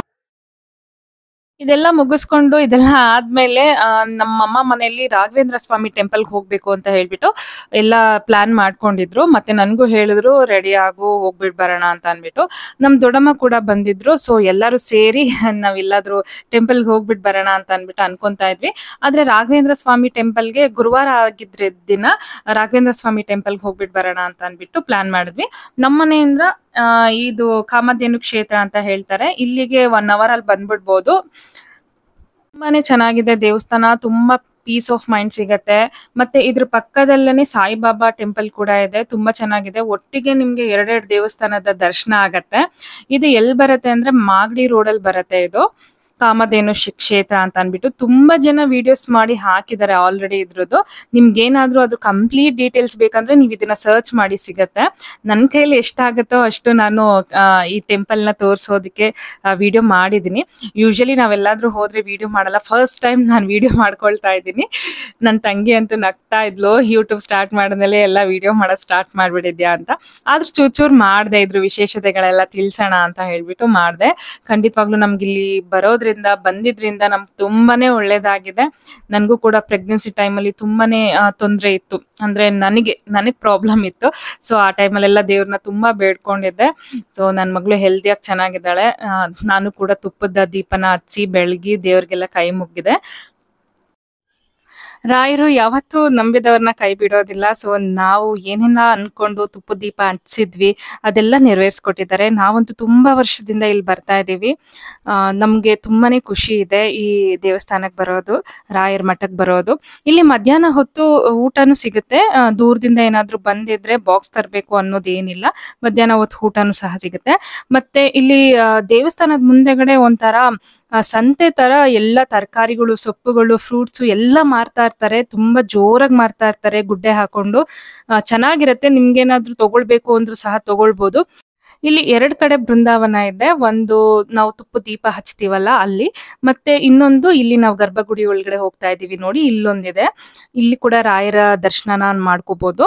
ಇದೆಲ್ಲ ಮುಗಿಸ್ಕೊಂಡು ಇದೆಲ್ಲ ಆದ್ಮೇಲೆ ನಮ್ಮಮ್ಮ ಮನೆಯಲ್ಲಿ ರಾಘವೇಂದ್ರ ಸ್ವಾಮಿ ಟೆಂಪಲ್ಗೆ ಹೋಗ್ಬೇಕು ಅಂತ ಹೇಳ್ಬಿಟ್ಟು ಎಲ್ಲ ಪ್ಲಾನ್ ಮಾಡ್ಕೊಂಡಿದ್ರು. ಮತ್ತೆ ನನಗೂ ಹೇಳಿದ್ರು ರೆಡಿ ಆಗು ಹೋಗ್ಬಿಟ್ಟು ಬರೋಣ ಅಂತ ಅಂದ್ಬಿಟ್ಟು. ನಮ್ಮ ದೊಡ್ಡಮ್ಮ ಕೂಡ ಬಂದಿದ್ರು. ಸೊ ಎಲ್ಲರೂ ಸೇರಿ ನಾವೆಲ್ಲಾದ್ರೂ ಟೆಂಪಲ್ಗೆ ಹೋಗ್ಬಿಟ್ಟು ಬರೋಣ ಅಂತ ಅಂದ್ಬಿಟ್ಟು ಅನ್ಕೊಂತಾ ಇದ್ವಿ. ಆದ್ರೆ ರಾಘವೇಂದ್ರ ಸ್ವಾಮಿ ಟೆಂಪಲ್ಗೆ ಗುರುವಾರ ಆಗಿದ್ರ ದಿನ ರಾಘವೇಂದ್ರ ಸ್ವಾಮಿ ಟೆಂಪಲ್ಗೆ ಹೋಗ್ಬಿಟ್ಟು ಬರೋಣ ಅಂತ ಅಂದ್ಬಿಟ್ಟು ಪ್ಲಾನ್ ಮಾಡಿದ್ವಿ. ನಮ್ಮ ಮನೆಯಿಂದ ಆ ಇದು ಕಾಮಧೇನು ಕ್ಷೇತ್ರ ಅಂತ ಹೇಳ್ತಾರೆ, ಇಲ್ಲಿಗೆ ಒನ್ ಅವರ್ ಅಲ್ಲಿ ಬಂದ್ಬಿಡ್ಬೋದು. ತುಂಬಾನೇ ಚೆನ್ನಾಗಿದೆ ದೇವಸ್ಥಾನ, ತುಂಬಾ ಪೀಸ್ ಆಫ್ ಮೈಂಡ್ ಸಿಗತ್ತೆ. ಮತ್ತೆ ಇದ್ರ ಪಕ್ಕದಲ್ಲೇ ಸಾಯಿಬಾಬಾ ಟೆಂಪಲ್ ಕೂಡ ಇದೆ, ತುಂಬಾ ಚೆನ್ನಾಗಿದೆ. ಒಟ್ಟಿಗೆ ನಿಮ್ಗೆ ಎರಡೆರಡು ದೇವಸ್ಥಾನದ ದರ್ಶನ ಆಗತ್ತೆ. ಇದು ಎಲ್ಲಿ ಬರುತ್ತೆ ಅಂದ್ರೆ ಮಾಗಡಿ ರೋಡಲ್ಲಿ ಬರುತ್ತೆ. ಇದು ಕಾಮಧೇನು ಕ್ಷೇತ್ರ ಅಂತ ಅಂದ್ಬಿಟ್ಟು ತುಂಬಾ ಜನ ವಿಡಿಯೋಸ್ ಮಾಡಿ ಹಾಕಿದ್ದಾರೆ ಆಲ್ರೆಡಿ ಇದ್ರದ್ದು. ನಿಮ್ಗೇನಾದ್ರೂ ಅದು ಕಂಪ್ಲೀಟ್ ಡೀಟೇಲ್ಸ್ ಬೇಕಂದ್ರೆ ನೀವು ಇದನ್ನ ಸರ್ಚ್ ಮಾಡಿ ಸಿಗತ್ತೆ. ನನ್ನ ಕೈಲಿ ಎಷ್ಟಾಗುತ್ತೋ ಅಷ್ಟು ನಾನು ಈ ಟೆಂಪಲ್ನ ತೋರಿಸೋದಕ್ಕೆ ವಿಡಿಯೋ ಮಾಡಿದ್ದೀನಿ. ಯೂಶಲಿ ನಾವೆಲ್ಲಾದ್ರೂ ಹೋದ್ರೆ ವಿಡಿಯೋ ಮಾಡಲ್ಲ, ಫಸ್ಟ್ ಟೈಮ್ ನಾನು ವಿಡಿಯೋ ಮಾಡ್ಕೊಳ್ತಾ ಇದ್ದೀನಿ. ನನ್ನ ತಂಗಿ ಅಂತೂ ನಗ್ತಾ ಇದ್ಲು, ಯೂಟ್ಯೂಬ್ ಸ್ಟಾರ್ಟ್ ಮಾಡಿದ್ಮೇಲೆ ಎಲ್ಲ ವಿಡಿಯೋ ಮಾಡೋದು ಸ್ಟಾರ್ಟ್ ಮಾಡ್ಬಿಟ್ಟಿದ್ಯಾ ಅಂತ. ಆದ್ರೂ ಚೂರ್ ಚೂರ್ ಮಾಡಿದೆ, ಇದ್ರ ವಿಶೇಷತೆಗಳೆಲ್ಲ ತಿಳಿಸೋಣ ಅಂತ ಹೇಳ್ಬಿಟ್ಟು ಮಾಡಿದೆ. ಖಂಡಿತವಾಗ್ಲೂ ನಮ್ಗೆ ಇಲ್ಲಿ ಬರೋದ್ರಿಂದ ಬಂದಿದ್ರಿಂದ ನಮ್ಗೆ ತುಂಬಾನೇ ಒಳ್ಳೇದಾಗಿದೆ. ನನಗೂ ಕೂಡ ಪ್ರೆಗ್ನೆನ್ಸಿ ಟೈಮಲ್ಲಿ ತುಂಬಾನೇ ತೊಂದರೆ ಇತ್ತು, ಅಂದ್ರೆ ನನಗೆ ನನಗೆ ಪ್ರಾಬ್ಲಮ್ ಇತ್ತು. ಸೊ ಆ ಟೈಮಲ್ಲೆಲ್ಲ ದೇವ್ರನ್ನ ತುಂಬಾ ಬೇಡ್ಕೊಂಡಿದ್ದೆ. ಸೊ ನನ್ನ ಮಗಳು ಹೆಲ್ದಿಯಾಗಿ ಚೆನ್ನಾಗಿದ್ದಾಳೆ. ನಾನು ಕೂಡ ತುಪ್ಪದ ದೀಪನ ಹಚ್ಚಿ ಬೆಳಗಿ ದೇವ್ರಿಗೆಲ್ಲ ಕೈ ಮುಗಿದೆ. ರಾಯರು ಯಾವತ್ತೂ ನಂಬಿದವ್ರನ್ನ ಕೈ ಬಿಡೋದಿಲ್ಲ. ಸೊ ನಾವು ಏನೇನ ಅನ್ಕೊಂಡು ತುಪ್ಪದ ದೀಪ ಹಚ್ಚಿದ್ವಿ ಅದೆಲ್ಲ ನೆರವೇರಿಸ್ಕೊಟ್ಟಿದ್ದಾರೆ. ನಾವಂತೂ ತುಂಬಾ ವರ್ಷದಿಂದ ಇಲ್ಲಿ ಬರ್ತಾ ಇದ್ದೀವಿ. ಆ ನಮ್ಗೆ ತುಂಬಾನೇ ಖುಷಿ ಇದೆ ಈ ದೇವಸ್ಥಾನಕ್ಕೆ ಬರೋದು, ರಾಯರ ಮಠಕ್ಕೆ ಬರೋದು. ಇಲ್ಲಿ ಮಧ್ಯಾಹ್ನ ಹೊತ್ತು ಊಟನೂ ಸಿಗುತ್ತೆ. ದೂರದಿಂದ ಏನಾದ್ರೂ ಬಂದಿದ್ರೆ ಬಾಕ್ಸ್ ತರಬೇಕು ಅನ್ನೋದೇನಿಲ್ಲ, ಮಧ್ಯಾಹ್ನ ಹೊತ್ತು ಊಟನೂ ಸಹ ಸಿಗುತ್ತೆ. ಮತ್ತೆ ಇಲ್ಲಿ ದೇವಸ್ಥಾನದ ಮುಂದೆಗಡೆ ಒಂಥರ ಸಂತೆ ತರ ಎಲ್ಲ ತರಕಾರಿಗಳು, ಸೊಪ್ಪುಗಳು, ಫ್ರೂಟ್ಸು ಎಲ್ಲ ಮಾರ್ತಾ ಇರ್ತಾರೆ. ತುಂಬಾ ಜೋರಾಗಿ ಮಾರ್ತಾ ಇರ್ತಾರೆ ಗುಡ್ಡೆ ಹಾಕೊಂಡು. ಚೆನ್ನಾಗಿರತ್ತೆ. ನಿಮ್ಗೇನಾದ್ರೂ ತಗೊಳ್ಬೇಕು ಅಂದ್ರೂ ಸಹ ತಗೊಳ್ಬೋದು. ಇಲ್ಲಿ ಎರಡ್ ಕಡೆ ಬೃಂದಾವನ ಇದೆ. ಒಂದು ನಾವು ತುಪ್ಪ ದೀಪ ಹಚ್ತೀವಲ್ಲ ಅಲ್ಲಿ, ಮತ್ತೆ ಇನ್ನೊಂದು ಇಲ್ಲಿ ನಾವು ಗರ್ಭಗುಡಿ ಒಳಗಡೆ ಹೋಗ್ತಾ ಇದೀವಿ ನೋಡಿ, ಇಲ್ಲೊಂದಿದೆ. ಇಲ್ಲಿ ಕೂಡ ರಾಯರ ದರ್ಶನ ಮಾಡ್ಕೋಬಹುದು.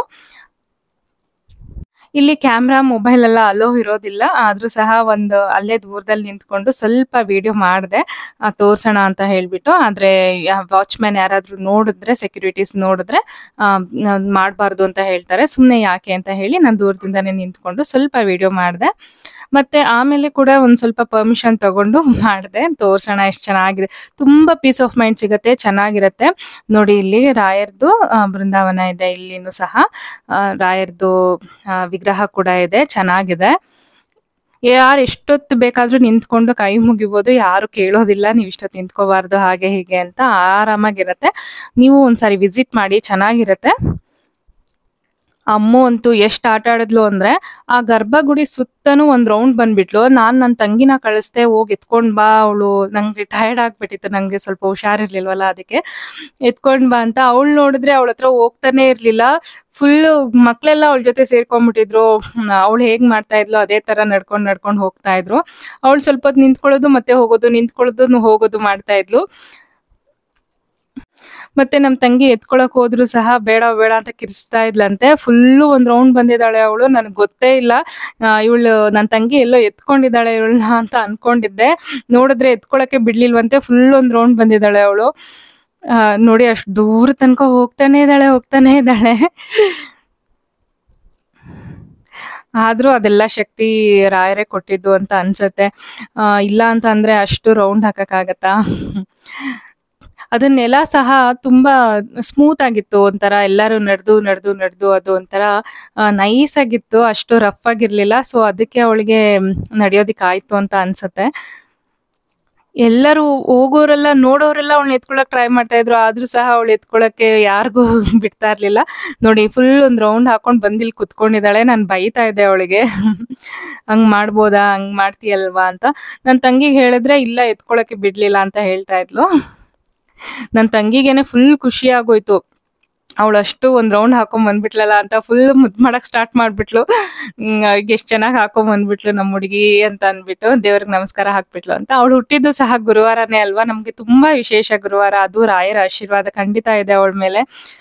ಇಲ್ಲಿ ಕ್ಯಾಮ್ರಾ ಮೊಬೈಲ್ ಎಲ್ಲ ಅಲೋ ಇರೋದಿಲ್ಲ, ಆದ್ರೂ ಸಹ ಒಂದು ಅಲ್ಲೇ ದೂರದಲ್ಲಿ ನಿಂತ್ಕೊಂಡು ಸ್ವಲ್ಪ ವಿಡಿಯೋ ಮಾಡಿದೆ ತೋರ್ಸೋಣ ಅಂತ ಹೇಳ್ಬಿಟ್ಟು. ಆದ್ರೆ ವಾಚ್ಮ್ಯಾನ್ ಯಾರಾದ್ರೂ ನೋಡಿದ್ರೆ, ಸೆಕ್ಯೂರಿಟೀಸ್ ನೋಡಿದ್ರೆ ಮಾಡಬಾರ್ದು ಅಂತ ಹೇಳ್ತಾರೆ. ಸುಮ್ಮನೆ ಯಾಕೆ ಅಂತ ಹೇಳಿ ನಾನು ದೂರದಿಂದಾನೇ ನಿಂತ್ಕೊಂಡು ಸ್ವಲ್ಪ ವಿಡಿಯೋ ಮಾಡಿದೆ. ಮತ್ತೆ ಆಮೇಲೆ ಕೂಡ ಒಂದ್ ಸ್ವಲ್ಪ ಪರ್ಮಿಷನ್ ತಗೊಂಡು ಮಾಡಿದೆ, ತೋರ್ಸೋಣ ಎಷ್ಟು ಚೆನ್ನಾಗಿದೆ. ತುಂಬಾ ಪೀಸ್ ಆಫ್ ಮೈಂಡ್ ಸಿಗತ್ತೆ, ಚೆನ್ನಾಗಿರತ್ತೆ. ನೋಡಿ ಇಲ್ಲಿ ರಾಯರ್ದು ಬೃಂದಾವನ ಇದೆ, ಇಲ್ಲಿನೂ ಸಹ ರಾಯರ್ದು ವಿಗ್ರಹ ಕೂಡ ಇದೆ, ಚೆನ್ನಾಗಿದೆ. ಯಾರು ಎಷ್ಟೊತ್ತು ಬೇಕಾದ್ರೂ ನಿಂತ್ಕೊಂಡು ಕೈ ಮುಗಿಬೋದು, ಯಾರು ಕೇಳೋದಿಲ್ಲ ನೀವು ಇಷ್ಟೊತ್ತು ನಿಂತ್ಕೋಬಾರ್ದು ಹಾಗೆ ಹೀಗೆ ಅಂತ. ಆರಾಮಾಗಿರತ್ತೆ. ನೀವು ಒಂದ್ಸಾರಿ ವಿಸಿಟ್ ಮಾಡಿ, ಚೆನ್ನಾಗಿರತ್ತೆ. ಅಮ್ಮು ಅಂತೂ ಎಷ್ಟ್ ಆಟ ಆಡಿದ್ಲು ಅಂದ್ರೆ ಆ ಗರ್ಭಗುಡಿ ಸುತ್ತನೂ ಒಂದ್ ರೌಂಡ್ ಬಂದ್ಬಿಟ್ಲು. ನಾನ್ ನನ್ ತಂಗಿನ ಕಳಿಸ್ದೆ, ಹೋಗಿ ಎತ್ಕೊಂಡ್ ಬಾ, ಅವಳು ನಂಗೆ ಟಯರ್ಡ್ ಆಗ್ಬಿಟ್ಟಿತ್ತು, ನಂಗೆ ಸ್ವಲ್ಪ ಹುಷಾರಿರ್ಲಿಲ್ವಲ್ಲ ಅದಕ್ಕೆ ಎತ್ಕೊಂಡ್ ಬಾ ಅಂತ. ಅವಳು ನೋಡಿದ್ರೆ ಅವಳ ಹತ್ರ ಹೋಗ್ತಾನೆ ಇರ್ಲಿಲ್ಲ. ಫುಲ್ ಮಕ್ಳೆಲ್ಲ ಅವಳ ಜೊತೆ ಸೇರ್ಕೊಂಡ್ಬಿಟ್ಟಿದ್ರು. ಅವಳು ಹೇಗ್ ಮಾಡ್ತಾ ಇದ್ಲು ಅದೇ ತರ ನಡ್ಕೊಂಡ್ ನಡ್ಕೊಂಡ್ ಹೋಗ್ತಾ ಇದ್ರು. ಅವಳು ಸ್ವಲ್ಪ ಹೊತ್ತು ನಿಂತ್ಕೊಳ್ಳೋದು ಮತ್ತೆ ಹೋಗೋದು, ನಿಂತ್ಕೊಳ್ಳೋದು ಹೋಗೋದು ಮಾಡ್ತಾ ಇದ್ಲು. ಮತ್ತೆ ನಮ್ ತಂಗಿ ಎತ್ಕೊಳಕ್ ಹೋದ್ರು ಸಹ ಬೇಡ ಬೇಡ ಅಂತ ಕಿರ್ಚ್ತಾ ಇದ್ಲಂತೆ. ಫುಲ್ಲು ಒಂದ್ ರೌಂಡ್ ಬಂದಿದ್ದಾಳೆ ಅವಳು. ನನ್ಗೆ ಗೊತ್ತೇ ಇಲ್ಲ ಇವಳು ನನ್ ತಂಗಿ ಎಲ್ಲೋ ಎತ್ಕೊಂಡಿದ್ದಾಳೆ ಇವಳನ್ನ ಅಂತ ಅನ್ಕೊಂಡಿದ್ದೆ. ನೋಡಿದ್ರೆ ಎತ್ಕೊಳಕ್ಕೆ ಬಿಡ್ಲಿಲ್ವಂತೆ. ಫುಲ್ ಒಂದ್ ರೌಂಡ್ ಬಂದಿದ್ದಾಳೆ ಅವಳು. ಆ ನೋಡಿ ಅಷ್ಟ್ ದೂರ ತನಕ ಹೋಗ್ತಾನೆ ಇದ್ದಾಳೆ ಹೋಗ್ತಾನೆ ಇದ್ದಾಳೆ. ಆದ್ರೂ ಅದೆಲ್ಲ ಶಕ್ತಿ ರಾಯರೇ ಕೊಟ್ಟಿದ್ದು ಅಂತ ಅನ್ಸತ್ತೆ. ಆ ಇಲ್ಲ ಅಂತ ಅಂದ್ರೆ ಅಷ್ಟು ರೌಂಡ್ ಹಾಕಕ್ಕಾಗತ್ತಾ? ಅದು ನೆಲ ಸಹ ತುಂಬಾ ಸ್ಮೂತ್ ಆಗಿತ್ತು. ಒಂಥರ ಎಲ್ಲರೂ ನಡೆದು ನಡೆದು ನಡೆದು ಅದು ಒಂಥರ ನೈಸ್ ಆಗಿತ್ತು, ಅಷ್ಟು ರಫ್ ಆಗಿರ್ಲಿಲ್ಲ. ಸೊ ಅದಕ್ಕೆ ಅವಳಿಗೆ ನಡೆಯೋದಿಕ್ ಆಯ್ತು ಅಂತ ಅನ್ಸತ್ತೆ. ಎಲ್ಲರೂ ಹೋಗೋರೆಲ್ಲ ನೋಡೋರೆಲ್ಲ ಅವಳನ್ನ ಎತ್ಕೊಳಕ್ ಟ್ರೈ ಮಾಡ್ತಾ ಇದ್ರು. ಆದ್ರೂ ಸಹ ಅವಳು ಎತ್ಕೊಳಕ್ಕೆ ಯಾರಿಗೂ ಬಿಡ್ತಾ ಇರ್ಲಿಲ್ಲ. ನೋಡಿ ಫುಲ್ ಒಂದ್ ರೌಂಡ್ ಹಾಕೊಂಡ್ ಬಂದಿಲ್ ಕುತ್ಕೊಂಡಿದ್ದಾಳೆ. ನಾನ್ ಬೈತಾ ಇದ್ದೆ ಅವಳಿಗೆ, ಹಂಗ್ ಮಾಡ್ಬೋದಾ, ಹಂಗ್ ಮಾಡ್ತೀಯಲ್ವಾ ಅಂತ. ನನ್ ತಂಗಿಗೆ ಹೇಳಿದ್ರೆ ಇಲ್ಲ ಎತ್ಕೊಳಕ್ಕೆ ಬಿಡ್ಲಿಲ್ಲ ಅಂತ ಹೇಳ್ತಾ ಇದ್ಲು. ನನ್ ತಂಗಿಗೇನೆ ಫುಲ್ ಖುಷಿ ಆಗೋಯ್ತು. ಅವಳು ಅಷ್ಟು ಒಂದ್ ರೌಂಡ್ ಹಾಕೊಂಡ್ ಬಂದ್ಬಿಟ್ಲಲ್ಲ ಅಂತ ಫುಲ್ ಮುದ್ ಮಾಡಕ್ ಸ್ಟಾರ್ಟ್ ಮಾಡ್ಬಿಟ್ಲು. ಎಷ್ಟ್ ಚೆನ್ನಾಗಿ ಹಾಕೊಂಡ್ ಬಂದ್ಬಿಟ್ಲು ನಮ್ ಹುಡುಗಿ ಅಂತ ಅನ್ಬಿಟ್ಟು ದೇವ್ರಿಗೆ ನಮಸ್ಕಾರ ಹಾಕ್ಬಿಟ್ಲು ಅಂತ. ಅವಳು ಹುಟ್ಟಿದ್ದು ಸಹ ಗುರುವಾರನೇ ಅಲ್ವಾ, ನಮ್ಗೆ ತುಂಬಾ ವಿಶೇಷ ಗುರುವಾರ. ಅದು ರಾಯರ ಆಶೀರ್ವಾದ ಖಂಡಿತ ಇದೆ ಅವಳ ಮೇಲೆ.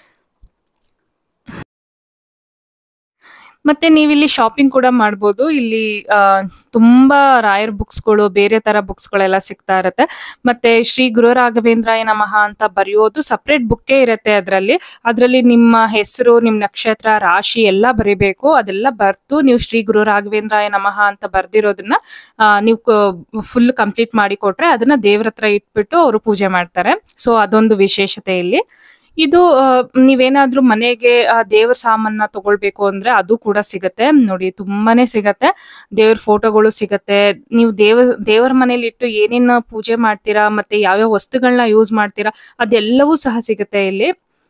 ಮತ್ತೆ ನೀವಿಲ್ಲಿ ಶಾಪಿಂಗ್ ಕೂಡ ಮಾಡ್ಬೋದು. ಇಲ್ಲಿ ಆ ತುಂಬಾ ರಾಯರ್ ಬುಕ್ಸ್ಗಳು, ಬೇರೆ ತರ ಬುಕ್ಸ್ಗಳೆಲ್ಲ ಸಿಗ್ತಾ ಇರತ್ತೆ. ಮತ್ತೆ ಶ್ರೀ ಗುರು ರಾಘವೇಂದ್ರಾಯ ನಮಃ ಅಂತ ಬರೆಯೋದು ಸಪ್ರೇಟ್ ಬುಕ್ಕೇ ಇರತ್ತೆ. ಅದ್ರಲ್ಲಿ ಅದ್ರಲ್ಲಿ ನಿಮ್ಮ ಹೆಸರು, ನಿಮ್ ನಕ್ಷತ್ರ, ರಾಶಿ ಎಲ್ಲ ಬರಿಬೇಕು. ಅದೆಲ್ಲ ಬರ್ತು ನೀವು ಶ್ರೀ ಗುರು ರಾಘವೇಂದ್ರಾಯ ನಮಃ ಅಂತ ಬರ್ದಿರೋದನ್ನ ಆ ನೀವು ಫುಲ್ ಕಂಪ್ಲೀಟ್ ಮಾಡಿ ಕೊಟ್ರೆ ಅದನ್ನ ದೇವ್ರ ಹತ್ರ ಇಟ್ಬಿಟ್ಟು ಅವರು ಪೂಜೆ ಮಾಡ್ತಾರೆ. ಸೊ ಅದೊಂದು ವಿಶೇಷತೆ ಇಲ್ಲಿ. ಇದು ನೀವೇನಾದ್ರೂ ಮನೆಗೆ ದೇವ್ರ ಸಾಮಾನ ತಗೊಳ್ಬೇಕು ಅಂದ್ರೆ ಅದು ಕೂಡ ಸಿಗತ್ತೆ. ನೋಡಿ ತುಂಬಾನೇ ಸಿಗತ್ತೆ. ದೇವ್ರ ಫೋಟೋಗಳು ಸಿಗತ್ತೆ. ನೀವು ದೇವ ದೇವರ ಮನೇಲಿ ಇಟ್ಟು ಏನೇನ ಪೂಜೆ ಮಾಡ್ತೀರಾ, ಮತ್ತೆ ಯಾವ್ಯಾವ ವಸ್ತುಗಳನ್ನ ಯೂಸ್ ಮಾಡ್ತೀರಾ ಅದೆಲ್ಲವೂ ಸಹ ಸಿಗತ್ತೆ ಇಲ್ಲಿ.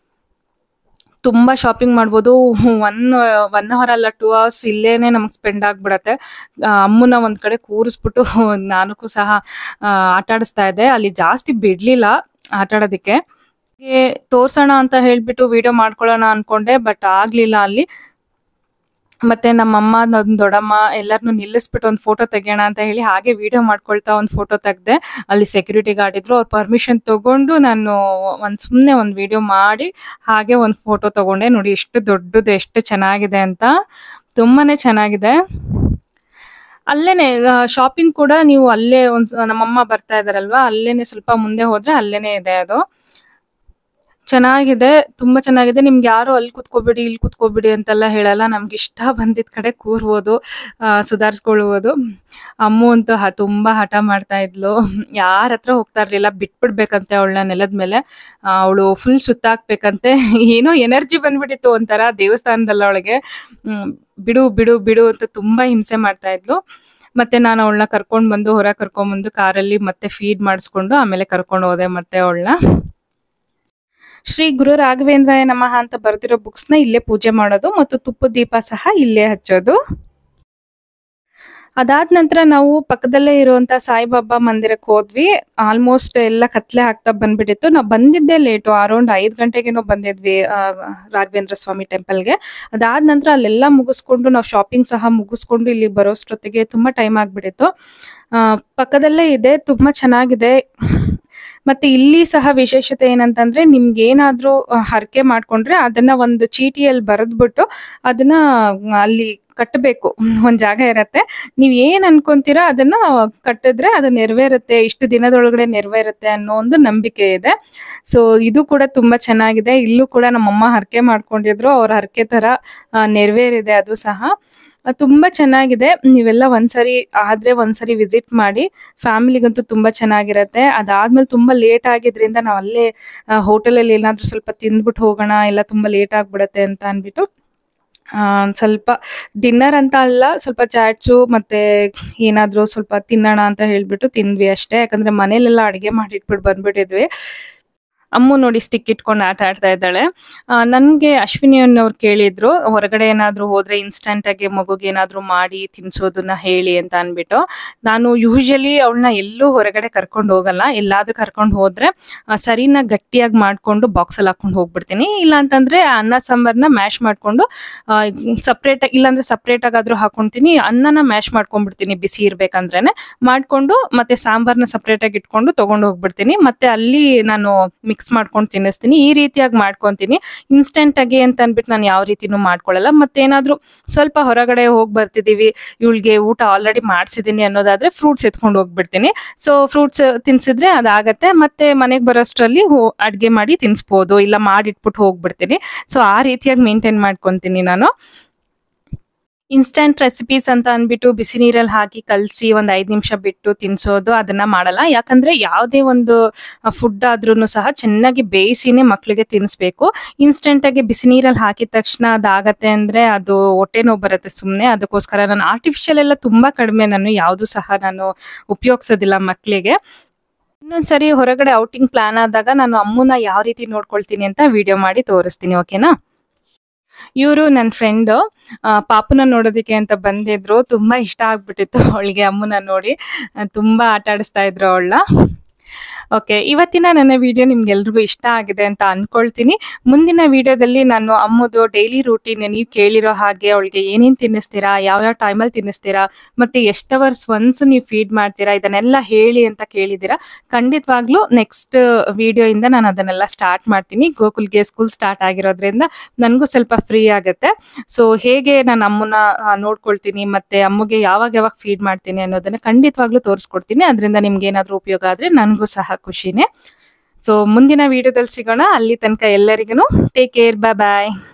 ತುಂಬಾ ಶಾಪಿಂಗ್ ಮಾಡ್ಬೋದು. ಒನ್ ಒನ್ ಅವರ್ ಅಲ್ಲ, ಟೂ ಅವರ್ಸ್ ಇಲ್ಲೇನೆ ನಮ್ಗೆ ಸ್ಪೆಂಡ್ ಆಗ್ಬಿಡತ್ತೆ. ಅಮ್ಮನ ಒಂದ್ ಕಡೆ ಕೂರಿಸ್ಬಿಟ್ಟು ನಾನಕ್ಕೂ ಸಹ ಆಟ ಆಡಿಸ್ತಾ ಇದ್ದೆ. ಅಲ್ಲಿ ಜಾಸ್ತಿ ಬಿಡ್ಲಿಲ್ಲ ಆಟ ಆಡೋದಿಕ್ಕೆ. ತೋರ್ಸೋಣ ಅಂತ ಹೇಳ್ಬಿಟ್ಟು ವಿಡಿಯೋ ಮಾಡ್ಕೊಳ್ಳೋಣ ಅನ್ಕೊಂಡೆ, ಬಟ್ ಆಗ್ಲಿಲ್ಲ ಅಲ್ಲಿ. ಮತ್ತೆ ನಮ್ಮಮ್ಮ, ನಮ್ ದೊಡ್ಡಮ್ಮ ಎಲ್ಲರನ್ನು ನಿಲ್ಲಿಸ್ಬಿಟ್ಟು ಒಂದು ಫೋಟೋ ತೆಗಿಯೋಣ ಅಂತ ಹೇಳಿ ಹಾಗೆ ವಿಡಿಯೋ ಮಾಡ್ಕೊಳ್ತಾ ಒಂದು ಫೋಟೋ ತೆಗ್ದೆ. ಅಲ್ಲಿ ಸೆಕ್ಯೂರಿಟಿ ಗಾರ್ಡ್ ಇದ್ರು, ಅವ್ರ ಪರ್ಮಿಷನ್ ತಗೊಂಡು ನಾನು ಒಂದ್ ಸುಮ್ನೆ ಒಂದ್ ವಿಡಿಯೋ ಮಾಡಿ ಹಾಗೆ ಒಂದ್ ಫೋಟೋ ತಗೊಂಡೆ. ನೋಡಿ ಎಷ್ಟು ದೊಡ್ಡದು, ಎಷ್ಟು ಚೆನ್ನಾಗಿದೆ ಅಂತ. ತುಂಬಾನೇ ಚೆನ್ನಾಗಿದೆ. ಅಲ್ಲೇನೆ ಶಾಪಿಂಗ್ ಕೂಡ ನೀವು ಅಲ್ಲೇ ಒಂದ್ ನಮ್ಮಮ್ಮ ಬರ್ತಾ ಇದಾರಲ್ವಾ, ಅಲ್ಲೇನೆ ಸ್ವಲ್ಪ ಮುಂದೆ ಹೋದ್ರೆ ಅಲ್ಲೇನೆ ಇದೆ ಅದು. ಚೆನ್ನಾಗಿದೆ, ತುಂಬಾ ಚೆನ್ನಾಗಿದೆ. ನಿಮ್ಗೆ ಯಾರು ಅಲ್ಲಿ ಕುತ್ಕೋಬಿಡಿ, ಇಲ್ಲಿ ಕುತ್ಕೋಬಿಡಿ ಅಂತೆಲ್ಲ ಹೇಳಲ್ಲ. ನಮ್ಗೆ ಇಷ್ಟ ಬಂದಿದ್ ಕಡೆ ಕೂರ್ಬೋದು, ಆ ಸುಧಾರಿಸ್ಕೊಳ್ಬೋದು. ಅಮ್ಮು ಅಂತೂ ಹ ತುಂಬಾ ಹಠ ಮಾಡ್ತಾ ಇದ್ಲು. ಯಾರ ಹತ್ರ ಹೋಗ್ತಾ ಇರ್ಲಿಲ್ಲ, ಬಿಟ್ಬಿಡ್ಬೇಕಂತೆ ಅವಳನ್ನ ನೆಲದ ಮೇಲೆ. ಅವಳು ಫುಲ್ ಸುತ್ತಾಕ್ಬೇಕಂತೆ. ಏನೋ ಎನರ್ಜಿ ಬಂದ್ಬಿಟ್ಟಿತ್ತು ಒಂಥರ ದೇವಸ್ಥಾನದಲ್ಲ ಅವಳಿಗೆ. ಹ್ಮ್ ಬಿಡು ಬಿಡು ಬಿಡು ಅಂತ ತುಂಬಾ ಹಿಂಸೆ ಮಾಡ್ತಾ ಇದ್ಲು. ಮತ್ತೆ ನಾನು ಅವಳನ್ನ ಕರ್ಕೊಂಡ್ ಬಂದು ಹೊರ ಕರ್ಕೊಂಡ್ ಬಂದು ಕಾರಲ್ಲಿ ಮತ್ತೆ ಫೀಡ್ ಮಾಡಿಸ್ಕೊಂಡು ಆಮೇಲೆ ಕರ್ಕೊಂಡು ಹೋದೆ ಮತ್ತೆ ಅವಳನ್ನ. ಶ್ರೀ ಗುರು ರಾಘವೇಂದ್ರಾಯ ನಮಃ ಅಂತ ಬರ್ದಿರೋ ಬುಕ್ಸ್ ನ ಇಲ್ಲೇ ಪೂಜೆ ಮಾಡೋದು ಮತ್ತು ತುಪ್ಪದ ದೀಪ ಸಹ ಇಲ್ಲೇ ಹಚ್ಚೋದು. ಅದಾದ ನಂತರ ನಾವು ಪಕ್ಕದಲ್ಲೇ ಇರುವಂತ ಸಾಯಿಬಾಬಾ ಮಂದಿರಕ್ಕೆ ಹೋದ್ವಿ. ಆಲ್ಮೋಸ್ಟ್ ಎಲ್ಲ ಕತ್ಲೆ ಆಗ್ತಾ ಬಂದ್ಬಿಟ್ಟಿತ್ತು. ನಾವು ಬಂದಿದ್ದೆ ಲೇಟು, ಅರೌಂಡ್ ಐದ್ ಗಂಟೆಗೇನೋ ಬಂದಿದ್ವಿ ಆ ರಾಘವೇಂದ್ರ ಸ್ವಾಮಿ ಟೆಂಪಲ್ಗೆ. ಅದಾದ ನಂತರ ಅಲ್ಲೆಲ್ಲ ಮುಗಿಸ್ಕೊಂಡು ನಾವು ಶಾಪಿಂಗ್ ಸಹ ಮುಗಿಸ್ಕೊಂಡು ಇಲ್ಲಿ ಬರೋಷ್ಟೊತ್ತಿಗೆ ತುಂಬಾ ಟೈಮ್ ಆಗ್ಬಿಟ್ಟಿತ್ತು. ಆ ಪಕ್ಕದಲ್ಲೇ ಇದೆ, ತುಂಬಾ ಚೆನ್ನಾಗಿದೆ. ಮತ್ತೆ ಇಲ್ಲಿ ಸಹ ವಿಶೇಷತೆ ಏನಂತಂದ್ರೆ ನಿಮ್ಗೆ ಏನಾದ್ರೂ ಹರಕೆ ಮಾಡ್ಕೊಂಡ್ರೆ ಅದನ್ನ ಒಂದು ಚೀಟಿಯಲ್ಲಿ ಬರೆದ್ಬಿಟ್ಟು ಅದನ್ನ ಅಲ್ಲಿ ಕಟ್ಟಬೇಕು. ಒಂದ್ ಜಾಗ ಇರತ್ತೆ, ನೀವ್ ಏನ್ ಅನ್ಕೊಂತೀರಾ ಅದನ್ನ ಕಟ್ಟಿದ್ರೆ ಅದು ನೆರವೇರುತ್ತೆ, ಇಷ್ಟು ದಿನದೊಳಗಡೆ ನೆರವೇರುತ್ತೆ ಅನ್ನೋ ಒಂದು ನಂಬಿಕೆ ಇದೆ. ಸೊ ಇದು ಕೂಡ ತುಂಬಾ ಚೆನ್ನಾಗಿದೆ. ಇಲ್ಲೂ ಕೂಡ ನಮ್ಮಮ್ಮ ಹರಕೆ ಮಾಡ್ಕೊಂಡಿದ್ರು, ಅವ್ರ ಹರಕೆ ತರ ನೆರವೇರಿದೆ ಅದು ಸಹ. ತುಂಬಾ ಚೆನ್ನಾಗಿದೆ. ನೀವೆಲ್ಲ ಒಂದ್ಸರಿ ಆದ್ರೆ ಒಂದ್ಸರಿ ವಿಸಿಟ್ ಮಾಡಿ. ಫ್ಯಾಮಿಲಿಗಂತೂ ತುಂಬಾ ಚೆನ್ನಾಗಿರತ್ತೆ. ಅದಾದ್ಮೇಲೆ ತುಂಬಾ ಲೇಟ್ ಆಗಿದ್ರಿಂದ ನಾವ್ ಅಲ್ಲೇ ಹೋಟೆಲ್ ಅಲ್ಲಿ ಏನಾದ್ರೂ ಸ್ವಲ್ಪ ತಿಂದ್ಬಿಟ್ಟು ಹೋಗೋಣ, ಎಲ್ಲ ತುಂಬಾ ಲೇಟ್ ಆಗ್ಬಿಡತ್ತೆ ಅಂತ ಅನ್ಬಿಟ್ಟು ಆ ಸ್ವಲ್ಪ ಡಿನ್ನರ್ ಅಂತ ಅಲ್ಲ, ಸ್ವಲ್ಪ ಚಾಟ್ಸು ಮತ್ತೆ ಏನಾದ್ರೂ ಸ್ವಲ್ಪ ತಿನ್ನೋಣ ಅಂತ ಹೇಳ್ಬಿಟ್ಟು ತಿಂದ್ವಿ ಅಷ್ಟೇ. ಯಾಕಂದ್ರೆ ಮನೇಲೆಲ್ಲ ಅಡಿಗೆ ಮಾಡಿಟ್ಬಿಟ್ಟು ಬಂದ್ಬಿಟ್ಟಿದ್ವಿ. ಅಮ್ಮು ನೋಡಿ ಸ್ಟಿಕ್ ಇಟ್ಕೊಂಡು ಆಟ ಆಡ್ತಾ ಇದ್ದಾಳೆ. ನನಗೆ ಅಶ್ವಿನಿ ಅನ್ನೋರು ಕೇಳಿದ್ರು, ಹೊರಗಡೆ ಏನಾದರೂ ಹೋದರೆ ಇನ್ಸ್ಟೆಂಟಾಗಿ ಮಗುಗೆ ಏನಾದರೂ ಮಾಡಿ ತಿನ್ನಿಸೋದನ್ನ ಹೇಳಿ ಅಂತ ಅಂದ್ಬಿಟ್ಟು. ನಾನು ಯೂಶಲಿ ಅವಳನ್ನ ಎಲ್ಲೂ ಹೊರಗಡೆ ಕರ್ಕೊಂಡು ಹೋಗಲ್ಲ. ಎಲ್ಲಾದ್ರೂ ಕರ್ಕೊಂಡು ಹೋದರೆ ಸರಿನ ಗಟ್ಟಿಯಾಗಿ ಮಾಡಿಕೊಂಡು ಬಾಕ್ಸಲ್ಲಿ ಹಾಕ್ಕೊಂಡು ಹೋಗ್ಬಿಡ್ತೀನಿ. ಇಲ್ಲ ಅಂತಂದರೆ ಅನ್ನ ಸಾಂಬಾರನ್ನ ಮ್ಯಾಶ್ ಮಾಡಿಕೊಂಡು ಸಪ್ರೇಟಾಗಿ, ಇಲ್ಲಾಂದರೆ ಸಪ್ರೇಟಾಗಾದರೂ ಹಾಕ್ಕೊತೀನಿ. ಅನ್ನನ ಮ್ಯಾಶ್ ಮಾಡ್ಕೊಂಡ್ಬಿಡ್ತೀನಿ ಬಿಸಿ ಇರಬೇಕಂದ್ರೆ ಮಾಡಿಕೊಂಡು, ಮತ್ತು ಸಾಂಬಾರನ್ನ ಸಪ್ರೇಟಾಗಿ ಇಟ್ಕೊಂಡು ತೊಗೊಂಡು ಹೋಗ್ಬಿಡ್ತೀನಿ. ಮತ್ತು ಅಲ್ಲಿ ನಾನು ಮಿಕ್ಸ್ ಮಾಡ್ಕೊಂಡು ತಿನ್ನಿಸ್ತೀನಿ. ಈ ರೀತಿಯಾಗಿ ಮಾಡ್ಕೊತೀನಿ. ಇನ್ಸ್ಟೆಂಟಾಗಿ ಅಂತ ಅಂದ್ಬಿಟ್ಟು ನಾನು ಯಾವ ರೀತಿನೂ ಮಾಡ್ಕೊಳ್ಳಲ್ಲ. ಮತ್ತೇನಾದರೂ ಸ್ವಲ್ಪ ಹೊರಗಡೆ ಹೋಗಿ ಬರ್ತಿದ್ದೀವಿ, ಇವಳಿಗೆ ಊಟ ಆಲ್ರೆಡಿ ಮಾಡಿಸಿದ್ದೀನಿ ಅನ್ನೋದಾದರೆ ಫ್ರೂಟ್ಸ್ ಎತ್ಕೊಂಡು ಹೋಗ್ಬಿಡ್ತೀನಿ. ಸೊ ಫ್ರೂಟ್ಸ್ ತಿನ್ಸಿದ್ರೆ ಅದಾಗತ್ತೆ. ಮತ್ತೆ ಮನೆಗೆ ಬರೋಷ್ಟರಲ್ಲಿ ಅಡುಗೆ ಮಾಡಿ ತಿನ್ನಿಸ್ಬೋದು, ಇಲ್ಲ ಮಾಡಿಟ್ಬಿಟ್ಟು ಹೋಗ್ಬಿಡ್ತೀನಿ. ಸೊ ಆ ರೀತಿಯಾಗಿ ಮೇಂಟೈನ್ ಮಾಡ್ಕೊತೀನಿ ನಾನು. ಇನ್ಸ್ಟಂಟ್ ರೆಸಿಪೀಸ್ ಅಂತ ಅಂದ್ಬಿಟ್ಟು ಬಿಸಿ ನೀರಲ್ಲಿ ಹಾಕಿ ಕಲಸಿ ಒಂದು ಐದು ನಿಮಿಷ ಬಿಟ್ಟು ತಿನ್ನಿಸೋದು ಅದನ್ನ ಮಾಡಲ್ಲ. ಯಾಕಂದರೆ ಯಾವುದೇ ಒಂದು ಫುಡ್ ಆದ್ರೂ ಸಹ ಚೆನ್ನಾಗಿ ಬೇಯಿಸಿನೇ ಮಕ್ಕಳಿಗೆ ತಿನ್ನಿಸ್ಬೇಕು. ಇನ್ಸ್ಟೆಂಟಾಗಿ ಬಿಸಿ ನೀರಲ್ಲಿ ಹಾಕಿದ ತಕ್ಷಣ ಅದಾಗತ್ತೆ ಅಂದರೆ ಅದು ಹೊಟ್ಟೆ ನೋವು ಬರುತ್ತೆ ಸುಮ್ಮನೆ. ಅದಕ್ಕೋಸ್ಕರ ನಾನು ಆರ್ಟಿಫಿಷಿಯಲ್ ಎಲ್ಲ ತುಂಬ ಕಡಿಮೆ, ನಾನು ಯಾವುದು ಸಹ ನಾನು ಉಪಯೋಗಿಸೋದಿಲ್ಲ ಮಕ್ಕಳಿಗೆ. ಇನ್ನೊಂದ್ಸರಿ ಹೊರಗಡೆ ಔಟಿಂಗ್ ಪ್ಲಾನ್ ಆದಾಗ ನಾನು ಅಮ್ಮನ ಯಾವ ರೀತಿ ನೋಡ್ಕೊಳ್ತೀನಿ ಅಂತ ವಿಡಿಯೋ ಮಾಡಿ ತೋರಿಸ್ತೀನಿ, ಓಕೆನಾ? ಇವರು ನನ್ನ ಫ್ರೆಂಡು, ಪಾಪುನ ನೋಡೋದಕ್ಕೆ ಅಂತ ಬಂದಿದ್ರು. ತುಂಬ ಇಷ್ಟ ಆಗ್ಬಿಟ್ಟಿತ್ತು ಅವಳಿಗೆ ಅಮ್ಮನ ನೋಡಿ. ತುಂಬ ಆಟ ಆಡಿಸ್ತಾ ಇದ್ರು ಅವಳನ್ನ. ಓಕೆ, ಇವತ್ತಿನ ನನ್ನ ವಿಡಿಯೋ ನಿಮ್ಗೆಲ್ರಿಗೂ ಇಷ್ಟ ಆಗಿದೆ ಅಂತ ಅನ್ಕೊಳ್ತೀನಿ. ಮುಂದಿನ ವಿಡಿಯೋದಲ್ಲಿ ನಾನು ಅಮ್ಮದು ಡೈಲಿ ರೂಟೀನ್, ನೀವು ಕೇಳಿರೋ ಹಾಗೆ ಅವಳಿಗೆ ಏನೇನು ತಿನ್ನಿಸ್ತೀರಾ, ಯಾವ್ಯಾವ ಟೈಮಲ್ಲಿ ತಿನ್ನಿಸ್ತೀರಾ, ಮತ್ತು ಎಷ್ಟು ಅವರ್ಸ್ ಒನ್ಸ್ ನೀವು ಫೀಡ್ ಮಾಡ್ತೀರಾ, ಇದನ್ನೆಲ್ಲ ಹೇಳಿ ಅಂತ ಕೇಳಿದ್ದೀರಾ. ಖಂಡಿತವಾಗ್ಲೂ ನೆಕ್ಸ್ಟ್ ವಿಡಿಯೋಯಿಂದ ನಾನು ಅದನ್ನೆಲ್ಲ ಸ್ಟಾರ್ಟ್ ಮಾಡ್ತೀನಿ. ಗೋಕುಲ್ಗೆ ಸ್ಕೂಲ್ ಸ್ಟಾರ್ಟ್ ಆಗಿರೋದ್ರಿಂದ ನನಗೂ ಸ್ವಲ್ಪ ಫ್ರೀ ಆಗುತ್ತೆ. ಸೊ ಹೇಗೆ ನಾನು ಅಮ್ಮನ ನೋಡ್ಕೊಳ್ತೀನಿ ಮತ್ತು ಅಮ್ಮಗೆ ಯಾವಾಗ ಯಾವಾಗ ಫೀಡ್ ಮಾಡ್ತೀನಿ ಅನ್ನೋದನ್ನು ಖಂಡಿತವಾಗ್ಲೂ ತೋರಿಸ್ಕೊಡ್ತೀನಿ. ಅದರಿಂದ ನಿಮ್ಗೆ ಏನಾದರೂ ಉಪಯೋಗ ಆದರೆ ನನಗೂ ಸಹ ಖುಷಿನೇ. ಸೊ ಮುಂದಿನ ವಿಡಿಯೋದಲ್ಲಿ ಸಿಗೋಣ. ಅಲ್ಲಿ ತನಕ ಎಲ್ಲರಿಗೂ ಟೇಕ್ ಕೇರ್, ಬಾಯ್ ಬಾಯ್.